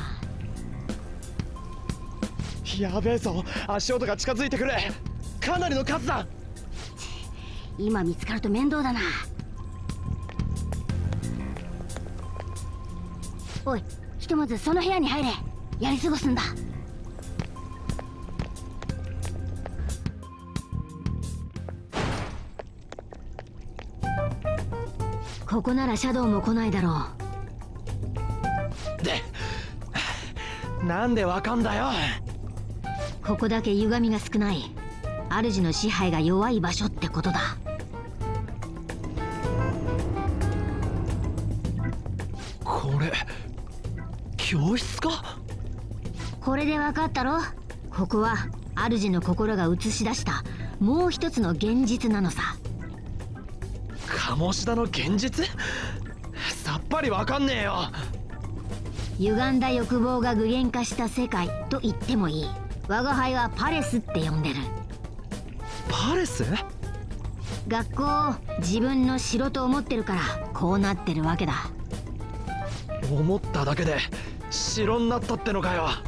C: やべえぞ、足音が近づいてくる。かなりの数だ。
E: 今見つかると面倒だな。おい、ひとまずその部屋に入れ。やり過ごすんだ。ここならシャドウも来ないだろう。
C: なんでわかんだよ。
E: ここだけ歪みが少ない。主の支配が弱い場所ってことだ。
C: これ教室か。
E: これでわかったろ。ここは主の心が映し出したもう一つの現実なのさ。
C: 鴨志田の現実？さっぱりわかんねえよ。
E: 歪んだ欲望が具現化した世界と言ってもいい。我が輩はパレスって呼んでる。
C: パレス？
E: 学校を自分の城と思ってるからこうなってるわけだ。
C: 思っただけで城になったってのかよ。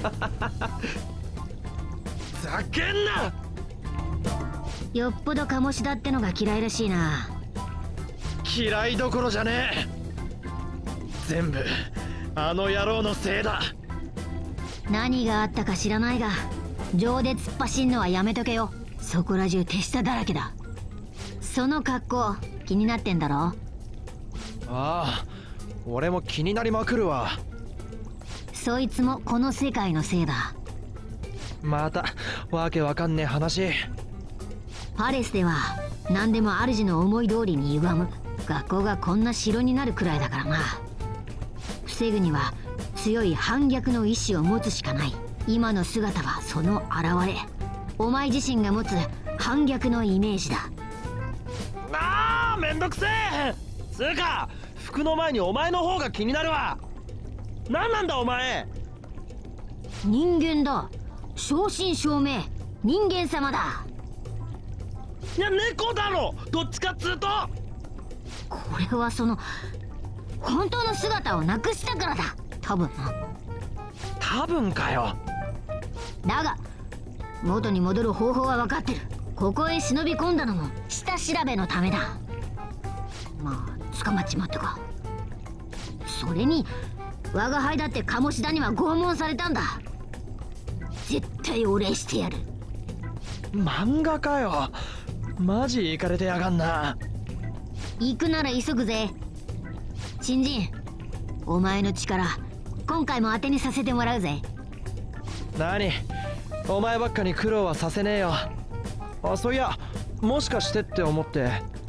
C: ざけんな。
E: よっぽど鴨志田ってのが嫌いらしいな。
C: 嫌いどころじゃねえ。全部あの野郎のせいだ。
E: 何があったか知らないが情で突っ走んのはやめとけよ。そこら中手下だらけだ。その格好気になってんだろ。
C: ああ、俺も気になりまくるわ。
E: そいつもこの世界のせいだ。
C: またわけわかんねえ話。
E: パレスでは何でも主の思い通りに歪む。学校がこんな城になるくらいだからな。防ぐには強い反逆の意志を持つしかない。今の姿はその現れ。お前自身が持つ反逆のイメージだ。
P: ああ、めんどくせえ。つうか服の前にお前の方が気になるわ。何なんだお前。
E: 人間だ。正真正銘人間様だ。
P: いや猫だろ、どっちかっつうと。
E: これはその本当の姿をなくしたからだ。多分な。
C: 多分かよ。
E: だが元に戻る方法は分かってる。ここへ忍び込んだのも下調べのためだ。まあ捕まっちまったか。それに我が輩だって鴨志田には拷問されたんだ。絶対お礼してやる。
C: 漫画かよ。マジイカれてやがんな。
E: 行くなら急ぐぜ。新人、お前の力今回も当てにさせてもらうぜ。
C: 何、お前ばっかに苦労はさせねえよ。あ、そういや、もしかしてって思って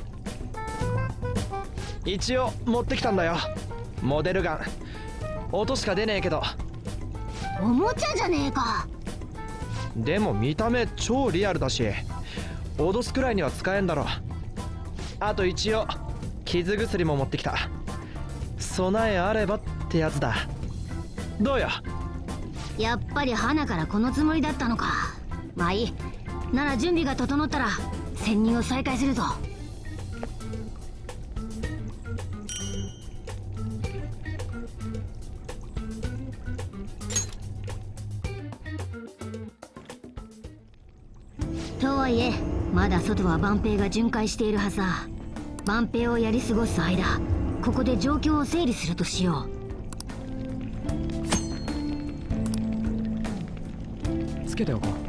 C: 一応持ってきたんだよ。モデルガン。音しか出ねえけど。
E: おもちゃじゃねえか。
C: でも見た目超リアルだし脅すくらいには使えんだろ。あと一応傷薬も持ってきた。備えあればってやつだ。どうよ。
E: やっぱり花からこのつもりだったのか。まあいい。なら準備が整ったら潜入を再開するぞ。とはいえ
M: まだ外は万兵が巡回しているはずだ。万兵をやり過ごす間、ここで状況を整理するとしよ
C: う。つけておこう。